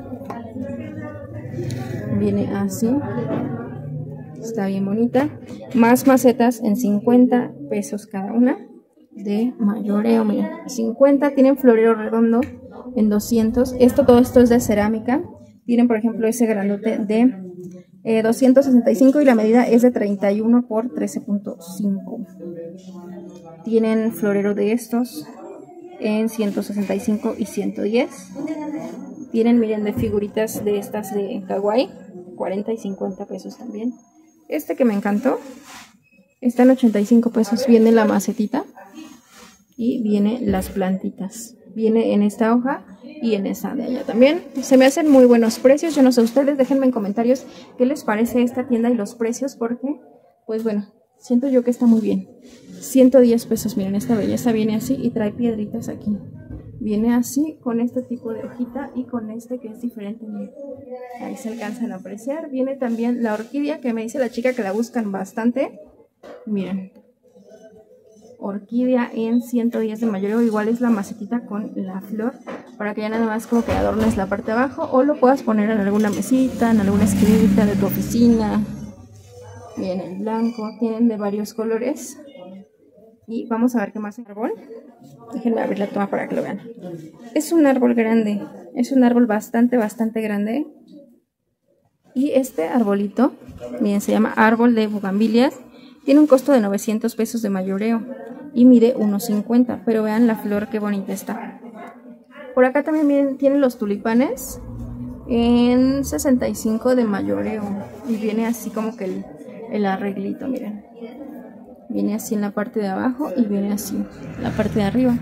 S1: viene así, está bien bonita. Más macetas en cincuenta pesos cada una de mayoreo, miren, cincuenta. Tienen florero redondo en doscientos. Esto, todo esto es de cerámica. Tienen por ejemplo ese grandote de eh, doscientos sesenta y cinco y la medida es de treinta y uno por trece punto cinco. Tienen florero de estos en ciento sesenta y cinco y ciento diez. Tienen, miren, de figuritas de estas de kawaii, cuarenta y cincuenta pesos también. Este que me encantó está en ochenta y cinco pesos. Viene la macetita y viene las plantitas. Viene en esta hoja y en esa de allá también. Se me hacen muy buenos precios. Yo no sé ustedes, déjenme en comentarios qué les parece esta tienda y los precios, porque pues bueno, siento yo que está muy bien. ciento diez pesos, miren, esta belleza viene así y trae piedritas aquí. Viene así con este tipo de hojita y con este que es diferente, miren. Ahí se alcanzan a apreciar. Viene también la orquídea, que me dice la chica que la buscan bastante. Miren, orquídea en ciento diez de mayoreo, igual es la macetita con la flor, para que ya nada más como que adornes la parte de abajo, o lo puedas poner en alguna mesita, en alguna esquinita de tu oficina. Bien, el blanco, tienen de varios colores. Y vamos a ver qué más es árbol. Déjenme abrir la toma para que lo vean. Es un árbol grande, es un árbol bastante, bastante grande. Y este arbolito, miren, se llama árbol de bugambilias. Tiene un costo de novecientos pesos de mayoreo y mide uno cincuenta, pero vean la flor qué bonita está. Por acá también, miren, tienen los tulipanes en sesenta y cinco de mayoreo y viene así como que el, el arreglito, miren. Viene así en la parte de abajo y viene así en la parte de arriba.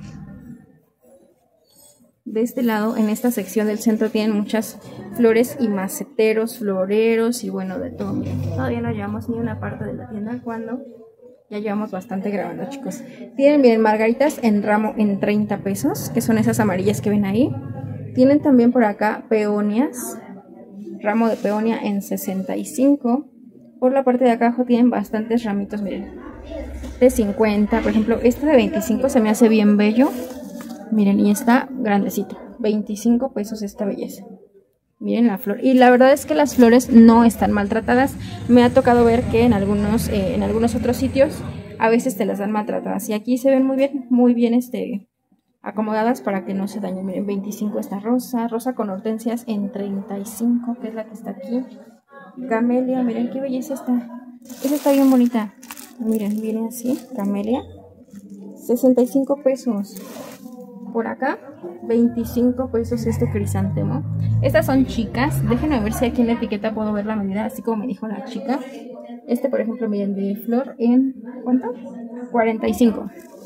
S1: De este lado, en esta sección del centro, tienen muchas flores y maceteros, floreros y bueno, de todo. Miren, todavía no llevamos ni una parte de la tienda cuando ya llevamos bastante grabando, chicos. Tienen, bien, margaritas en ramo en treinta pesos, que son esas amarillas que ven ahí. Tienen también por acá peonias, ramo de peonia en sesenta y cinco. Por la parte de acá abajo tienen bastantes ramitos, miren, de cincuenta. Por ejemplo, este de veinticinco se me hace bien bello. Miren, y está grandecito, veinticinco pesos esta belleza. Miren la flor, y la verdad es que las flores no están maltratadas. Me ha tocado ver que en algunos, eh, en algunos otros sitios a veces te las dan maltratadas, y aquí se ven muy bien, muy bien este, acomodadas para que no se dañen. Miren, veinticinco esta rosa, rosa con hortensias en treinta y cinco, que es la que está aquí. Camelia, miren qué belleza está, esa está bien bonita. Miren, viene así, camelia, sesenta y cinco pesos. Por acá, veinticinco pesos este crisantemo. Estas son chicas. Déjenme ver si aquí en la etiqueta puedo ver la medida, así como me dijo la chica. Este, por ejemplo, miren, de flor en, ¿cuánto? cuarenta y cinco.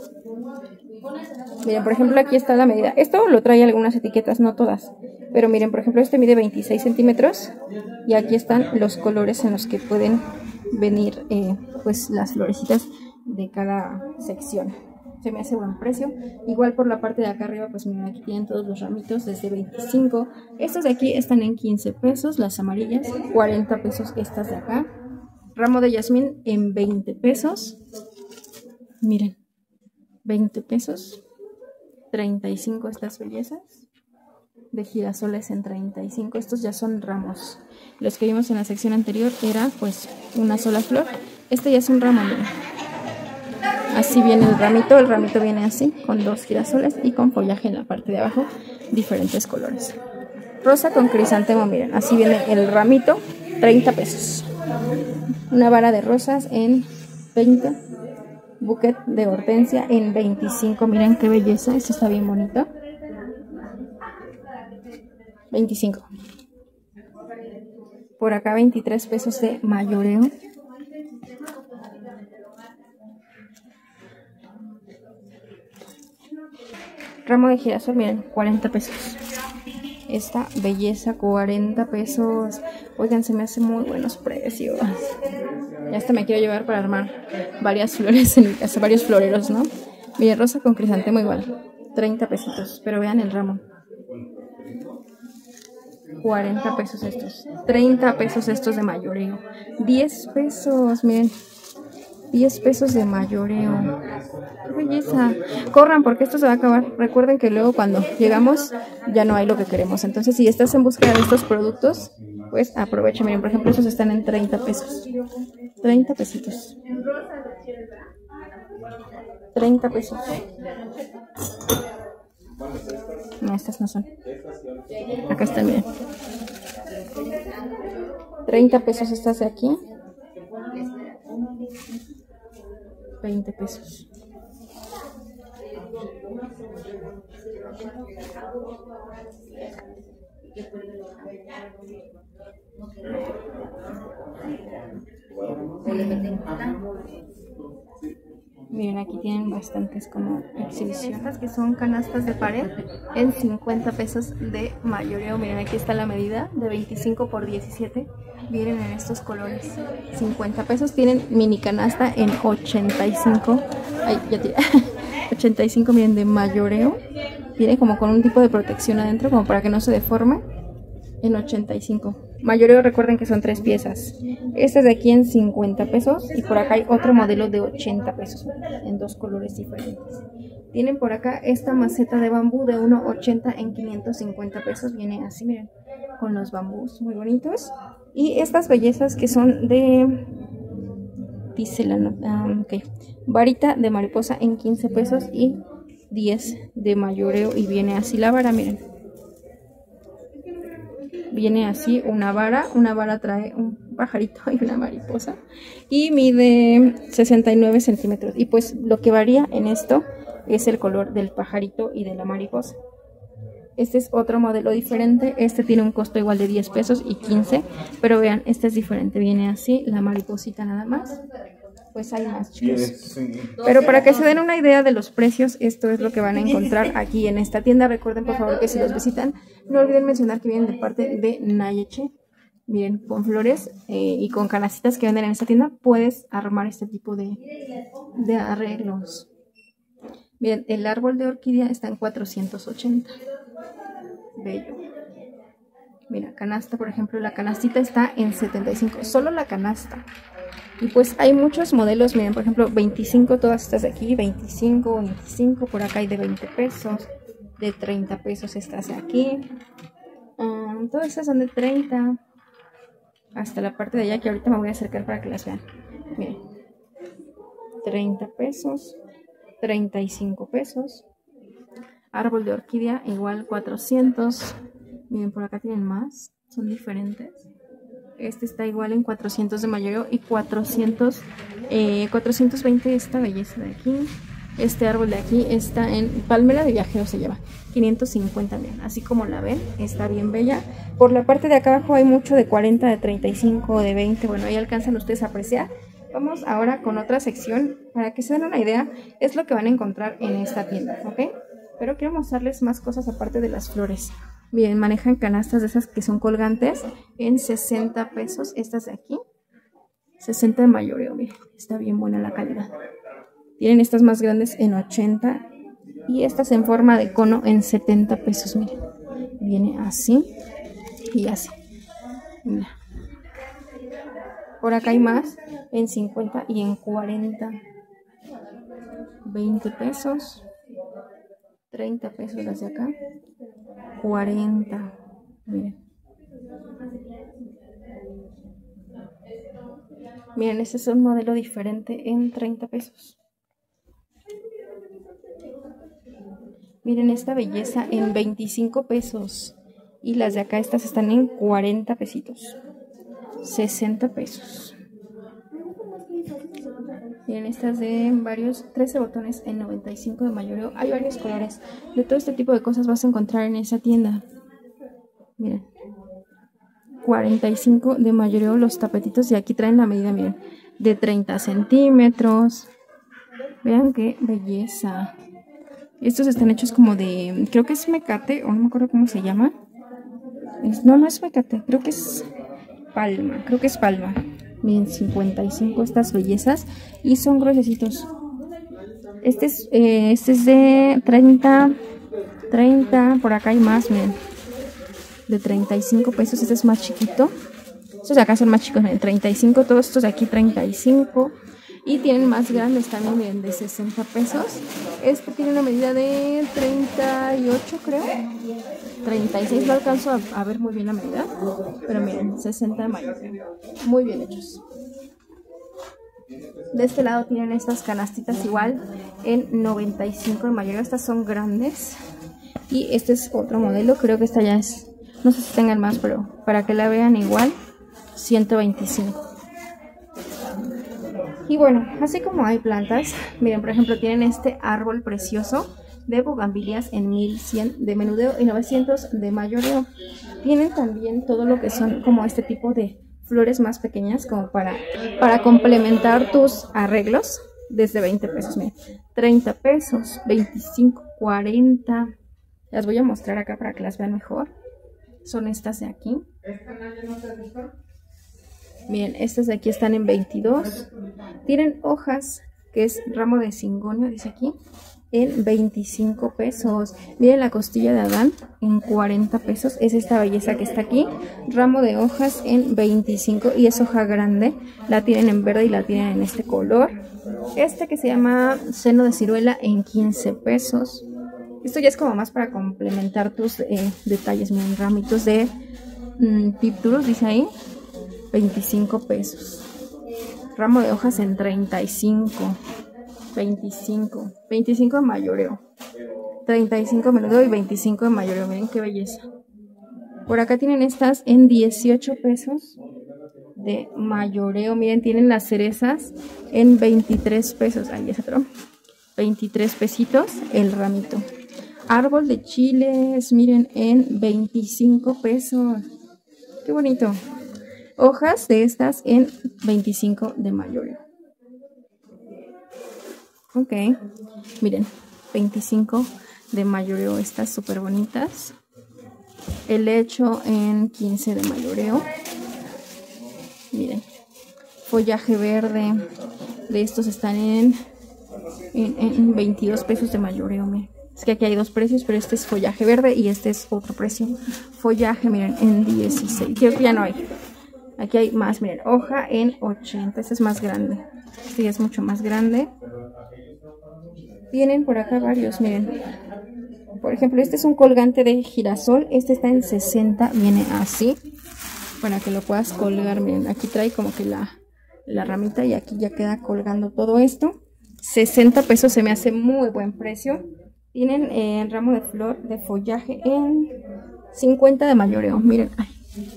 S1: Miren, por ejemplo, aquí está la medida. Esto lo trae algunas etiquetas, no todas. Pero miren, por ejemplo, este mide veintiséis centímetros. Y aquí están los colores en los que pueden venir eh, pues las florecitas de cada sección. Se me hace buen precio. Igual por la parte de acá arriba, pues miren, aquí tienen todos los ramitos desde veinticinco. Estos de aquí están en quince pesos, las amarillas, cuarenta pesos estas de acá. Ramo de jazmín en veinte pesos. Miren, veinte pesos. treinta y cinco estas bellezas. De girasoles en treinta y cinco. Estos ya son ramos. Los que vimos en la sección anterior era pues una sola flor. Este ya es un ramo, miren. Así viene el ramito, el ramito viene así, con dos girasoles y con follaje en la parte de abajo, diferentes colores. Rosa con crisantemo, miren, así viene el ramito, treinta pesos. Una vara de rosas en veinte, buquet de hortensia en veinticinco, miren qué belleza, este está bien bonito. veinticinco. Por acá veintitrés pesos de mayoreo. Ramo de girasol, miren, cuarenta pesos. Esta belleza, cuarenta pesos. Oigan, se me hacen muy buenos precios. Ya hasta me quiero llevar para armar varias flores en mi casa, varios floreros, ¿no? Miren, rosa con crisantemo igual, treinta pesitos. Pero vean el ramo. cuarenta pesos estos. treinta pesos estos de mayoreo. diez pesos, miren. diez pesos de mayoreo. ¡Qué belleza! Corran porque esto se va a acabar. Recuerden que luego cuando llegamos ya no hay lo que queremos. Entonces si estás en búsqueda de estos productos, pues aprovecha. Miren, por ejemplo, estos están en treinta pesos. treinta pesitos. treinta pesos. No, estas no son. Acá están, miren. treinta pesos estas de aquí. veinte pesos. Miren, aquí tienen bastantes como exhibiciones. Estas que son canastas de pared en cincuenta pesos de mayoreo. Miren, aquí está la medida de veinticinco por diecisiete. Vienen en estos colores. cincuenta pesos. Tienen mini canasta en ochenta y cinco. Ay, ya tiré. ochenta y cinco, miren, de mayoreo. Viene como con un tipo de protección adentro, como para que no se deforme. En ochenta y cinco. Mayoreo, recuerden que son tres piezas. Este es de aquí en cincuenta pesos. Y por acá hay otro modelo de ochenta pesos. En dos colores diferentes. Tienen por acá esta maceta de bambú de uno ochenta en quinientos cincuenta pesos. Viene así, miren. Con los bambús muy bonitos. Y estas bellezas que son de... Dice la nota... Um, ok. Varita de mariposa en quince pesos y diez de mayoreo. Y viene así la vara, miren. Viene así una vara, una vara trae un pajarito y una mariposa y mide sesenta y nueve centímetros. Y pues lo que varía en esto es el color del pajarito y de la mariposa. Este es otro modelo diferente, este tiene un costo igual de diez pesos y quince, pero vean, este es diferente, viene así, la mariposita nada más. Pues hay más, chicos. Pero para que se den una idea de los precios, esto es lo que van a encontrar aquí en esta tienda. Recuerden por favor que si los visitan, no olviden mencionar que vienen de parte de Nayeche. Miren, con flores eh, y con canastitas que venden en esta tienda, puedes armar este tipo de, de arreglos. Miren, el árbol de orquídea está en cuatrocientos ochenta. Bello. Mira, canasta, por ejemplo, la canastita está en setenta y cinco. Solo la canasta. Y pues hay muchos modelos, miren, por ejemplo, veinticinco, todas estas de aquí, veinticinco, veinticinco, por acá hay de veinte pesos, de treinta pesos estas de aquí, um, todas estas son de treinta, hasta la parte de allá que ahorita me voy a acercar para que las vean, miren, treinta pesos, treinta y cinco pesos, árbol de orquídea igual cuatrocientos, miren, por acá tienen más, son diferentes. Este está igual en cuatrocientos de mayoreo y cuatrocientos, eh, cuatrocientos veinte esta belleza de aquí. Este árbol de aquí está en palmera de viajero, se llama quinientos cincuenta, bien, así como la ven, está bien bella. Por la parte de acá abajo hay mucho de cuarenta, de treinta y cinco, de veinte, bueno, ahí alcanzan ustedes a apreciar. Vamos ahora con otra sección para que se den una idea, es lo que van a encontrar en esta tienda, ¿ok? Pero quiero mostrarles más cosas aparte de las flores. Bien, manejan canastas de esas que son colgantes en sesenta pesos. Estas de aquí, sesenta de mayoreo, miren, está bien buena la calidad. Tienen estas más grandes en ochenta y estas en forma de cono en setenta pesos, miren. Viene así y así. Mira. Por acá hay más en cincuenta y en cuarenta. veinte pesos. treinta pesos las de acá. cuarenta. Miren. Miren, este es un modelo diferente en treinta pesos. Miren esta belleza en veinticinco pesos. Y las de acá, estas están en cuarenta pesitos. sesenta pesos. Miren, estas de varios, trece botones en noventa y cinco de mayoreo. Hay varios colores. De todo este tipo de cosas vas a encontrar en esa tienda. Miren. cuarenta y cinco de mayoreo los tapetitos. Y aquí traen la medida, miren. De treinta centímetros. Vean qué belleza. Estos están hechos como de... Creo que es mecate. O no me acuerdo cómo se llama. Es, no, no es mecate. Creo que es palma. Creo que es palma. Miren, cincuenta y cinco estas bellezas. Y son gruesecitos. Este es, eh, este es de treinta. treinta. Por acá hay más, miren. De treinta y cinco pesos. Este es más chiquito. Estos de acá son más chicos, miren. treinta y cinco. Todos estos de aquí treinta y cinco. Y tienen más grandes también, miren, de sesenta pesos. Este tiene una medida de treinta y ocho, creo. treinta y seis, no alcanzo a, a ver muy bien la medida. Pero miren, sesenta de mayor. Muy bien hechos. De este lado tienen estas canastitas igual en noventa y cinco de mayor. Estas son grandes. Y este es otro modelo, creo que esta ya es... No sé si tengan más, pero para que la vean igual, ciento veinticinco. Y bueno, así como hay plantas, miren, por ejemplo, tienen este árbol precioso de bugambilias en mil cien de menudeo y novecientos de mayoreo. Tienen también todo lo que son como este tipo de flores más pequeñas, como para, para complementar tus arreglos, desde veinte pesos, miren, treinta pesos, veinticinco, cuarenta. Las voy a mostrar acá para que las vean mejor. Son estas de aquí. Miren, estas de aquí están en veintidós. Tienen hojas, que es ramo de cingonio, dice aquí, en veinticinco pesos. Miren la costilla de Adán en cuarenta pesos. Es esta belleza que está aquí. Ramo de hojas en veinticinco y es hoja grande. La tienen en verde y la tienen en este color. Este que se llama seno de ciruela en quince pesos. Esto ya es como más para complementar tus eh, detalles. Miren, ramitos de mmm, pipturus, dice ahí. veinticinco pesos. Ramo de hojas en treinta y cinco. veinticinco. veinticinco de mayoreo. treinta y cinco menudeo y veinticinco de mayoreo. Miren qué belleza. Por acá tienen estas en dieciocho pesos de mayoreo. Miren, tienen las cerezas en veintitrés pesos. Ahí es otro. veintitrés pesitos el ramito. Árbol de chiles, miren, en veinticinco pesos. Qué bonito. Hojas de estas en veinticinco de mayoreo. Ok, miren, veinticinco de mayoreo, estas súper bonitas. Helecho en quince de mayoreo. Miren, follaje verde. De estos están en, en, en veintidós pesos de mayoreo. Miren. Es que aquí hay dos precios, pero este es follaje verde y este es otro precio. Follaje, miren, en dieciséis. Creo que ya no hay. Aquí hay más, miren, hoja en ochenta. Este es más grande. Este ya es mucho más grande. Tienen por acá varios, miren. Por ejemplo, este es un colgante de girasol. Este está en sesenta, viene así. Para que lo puedas colgar, miren. Aquí trae como que la, la ramita y aquí ya queda colgando todo esto. sesenta pesos, se me hace muy buen precio. Tienen el eh, ramo de flor de follaje en cincuenta de mayoreo. Miren, ay.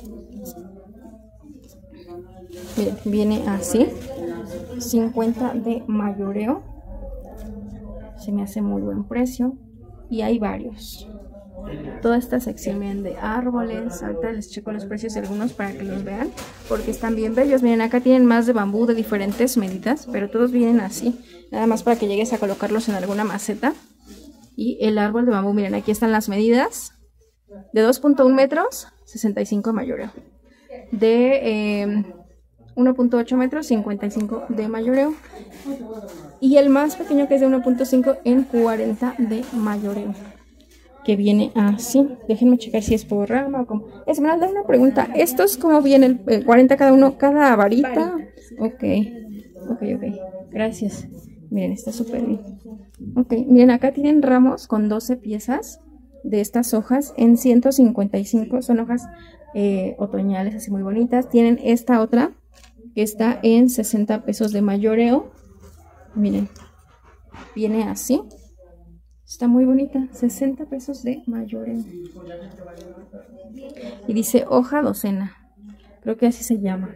S1: Miren, viene así. cincuenta de mayoreo. Se me hace muy buen precio. Y hay varios. Toda esta sección, miren, de árboles. Ahorita les checo los precios de algunos para que los vean, porque están bien bellos. Miren, acá tienen más de bambú de diferentes medidas, pero todos vienen así. Nada más para que llegues a colocarlos en alguna maceta. Y el árbol de bambú, miren, aquí están las medidas. De dos punto uno metros, sesenta y cinco de mayoreo. De eh, uno punto ocho metros, cincuenta y cinco de mayoreo. Y el más pequeño, que es de uno punto cinco, en cuarenta de mayoreo. Que viene así. Déjenme checar si es por rama o como. Esmeralda, una pregunta. ¿Estos cómo vienen? Eh, ¿cuarenta cada uno? ¿Cada varita? Ok. Ok, ok. Gracias. Miren, está súper bien. Ok, miren, acá tienen ramos con doce piezas de estas hojas en ciento cincuenta y cinco. Son hojas eh, otoñales, así muy bonitas. Tienen esta otra que está en sesenta pesos de mayoreo. Miren, viene así. Está muy bonita, sesenta pesos de mayoreo. Y dice hoja docena. Creo que así se llama.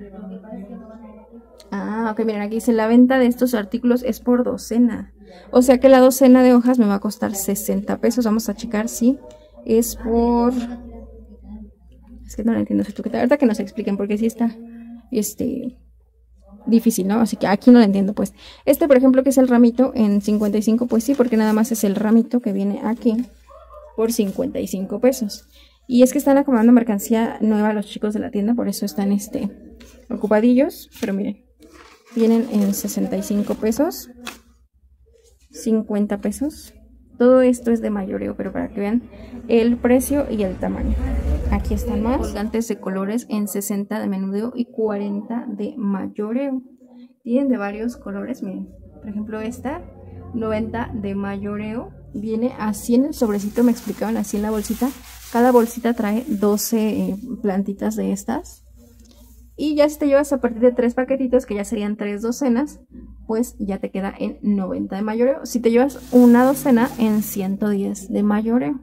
S1: Ah, ok, miren, aquí dice la venta de estos artículos es por docena. O sea que la docena de hojas me va a costar sesenta pesos. Vamos a checar si es por Es que no lo entiendo su etiqueta. Ahorita que nos expliquen porque sí está este, difícil, ¿no? Así que aquí no lo entiendo, pues. Este, por ejemplo, que es el ramito en cincuenta y cinco, pues sí, porque nada más es el ramito que viene aquí por cincuenta y cinco pesos. Y es que están acomodando mercancía nueva los chicos de la tienda, por eso están este, ocupadillos. Pero miren, vienen en sesenta y cinco pesos, cincuenta pesos. Todo esto es de mayoreo, pero para que vean el precio y el tamaño. Aquí están más colgantes de colores en sesenta de menudeo y cuarenta de mayoreo. Tienen de varios colores, miren. Por ejemplo, esta noventa de mayoreo viene así en el sobrecito, me explicaban así en la bolsita. Cada bolsita trae doce eh, plantitas de estas. Y ya si te llevas a partir de tres paquetitos, que ya serían tres docenas, pues ya te queda en noventa de mayoreo. Si te llevas una docena, en ciento diez de mayoreo.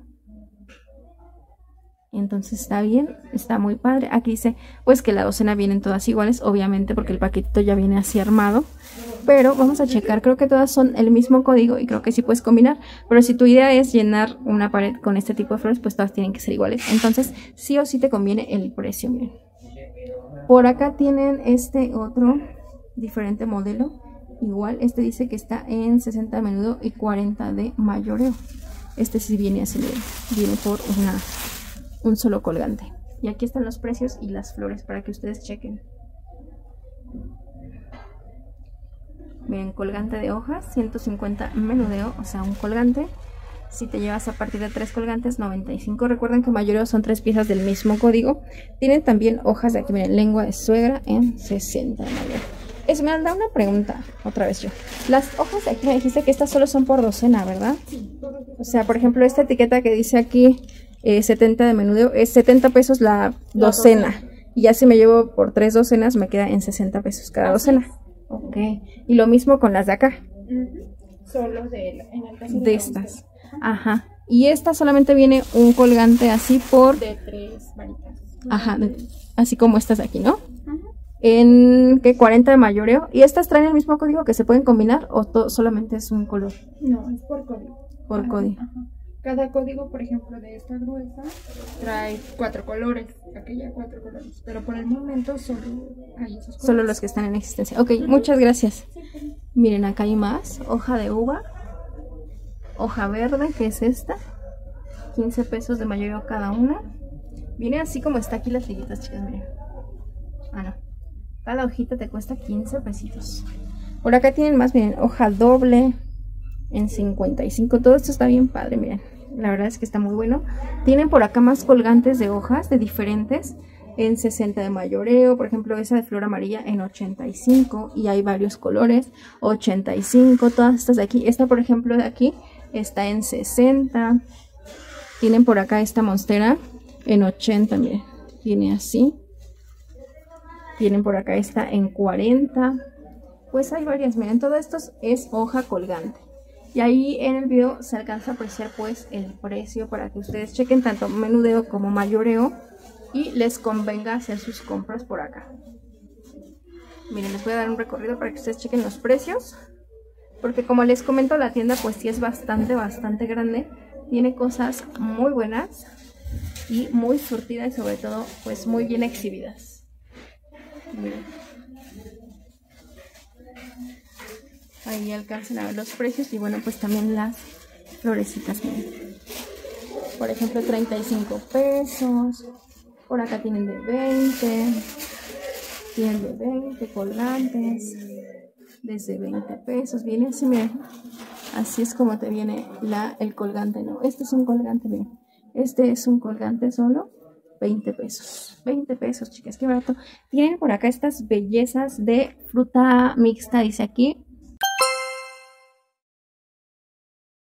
S1: Entonces está bien, está muy padre. Aquí dice pues que la docena vienen todas iguales, obviamente porque el paquetito ya viene así armado. Pero vamos a checar, creo que todas son el mismo código y creo que sí puedes combinar. Pero si tu idea es llenar una pared con este tipo de flores, pues todas tienen que ser iguales. Entonces sí o sí te conviene el precio, miren. Por acá tienen este otro diferente modelo. Igual, este dice que está en sesenta de menudo y cuarenta de mayoreo. Este sí viene así, miren, viene por una, un solo colgante. Y aquí están los precios y las flores para que ustedes chequen. Miren, colgante de hojas, ciento cincuenta menudeo, o sea, un colgante. Si te llevas a partir de tres colgantes, noventa y cinco. Recuerden que mayoreo son tres piezas del mismo código. Tienen también hojas de aquí, miren, lengua de suegra en sesenta de mayoreo. Es, me han dado una pregunta, otra vez yo. Las hojas de aquí me dijiste que estas solo son por docena, ¿verdad? Sí. O sea, por ejemplo, esta etiqueta que dice aquí eh, setenta de menudeo, es setenta pesos la docena. La docena. Y ya si me llevo por tres docenas, me queda en sesenta pesos cada docena. Ok. Y lo mismo con las de acá.
S2: Uh-huh. Solo de, la, en el caso de,
S1: de estas. Ajá. Y esta solamente viene un colgante así por...
S2: De tres varitas.
S1: Ajá. De, así como estas de aquí, ¿no? Uh-huh. En ¿qué? cuarenta de mayoreo. ¿Y estas traen el mismo código que se pueden combinar o to, solamente es un color?
S2: No, es por código.
S1: Por
S2: ajá,
S1: código.
S2: Ajá. Cada código, por ejemplo, de esta gruesa trae cuatro colores, aquella cuatro colores, pero por el momento solo hay esos colores.
S1: Solo los que están en existencia. Ok, uh-huh. Muchas gracias. Sí. Miren, acá hay más. Hoja de uva, hoja verde, que es esta, quince pesos de mayoreo cada una. Viene así como está aquí las liguitas, chicas, miren. Ah, no. Cada hojita te cuesta quince pesitos. Por acá tienen más, miren, hoja doble en cincuenta y cinco. Todo esto está bien padre, miren. La verdad es que está muy bueno. Tienen por acá más colgantes de hojas de diferentes en sesenta de mayoreo. Por ejemplo, esa de flor amarilla en ochenta y cinco. Y hay varios colores. ochenta y cinco. Todas estas de aquí. Esta, por ejemplo, de aquí está en sesenta. Tienen por acá esta monstera en ochenta, miren. Viene así. Tienen por acá esta en cuarenta. Pues hay varias, miren, todo esto es hoja colgante. Y ahí en el video se alcanza a apreciar pues el precio para que ustedes chequen tanto menudeo como mayoreo y les convenga hacer sus compras por acá. Miren, les voy a dar un recorrido para que ustedes chequen los precios. Porque como les comento, la tienda pues sí es bastante, bastante grande. Tiene cosas muy buenas y muy surtidas y sobre todo pues muy bien exhibidas. Miren. Ahí alcanzan a ver los precios y bueno, pues también las florecitas, miren. Por ejemplo, treinta y cinco pesos. Por acá tienen de veinte. Tienen de veinte colgantes. Desde veinte pesos. Viene así, miren. Así es como te viene la, el colgante, ¿no? Este es un colgante, miren. Este es un colgante solo. veinte pesos. veinte pesos, chicas, qué barato. Tienen por acá estas bellezas de fruta mixta, dice aquí.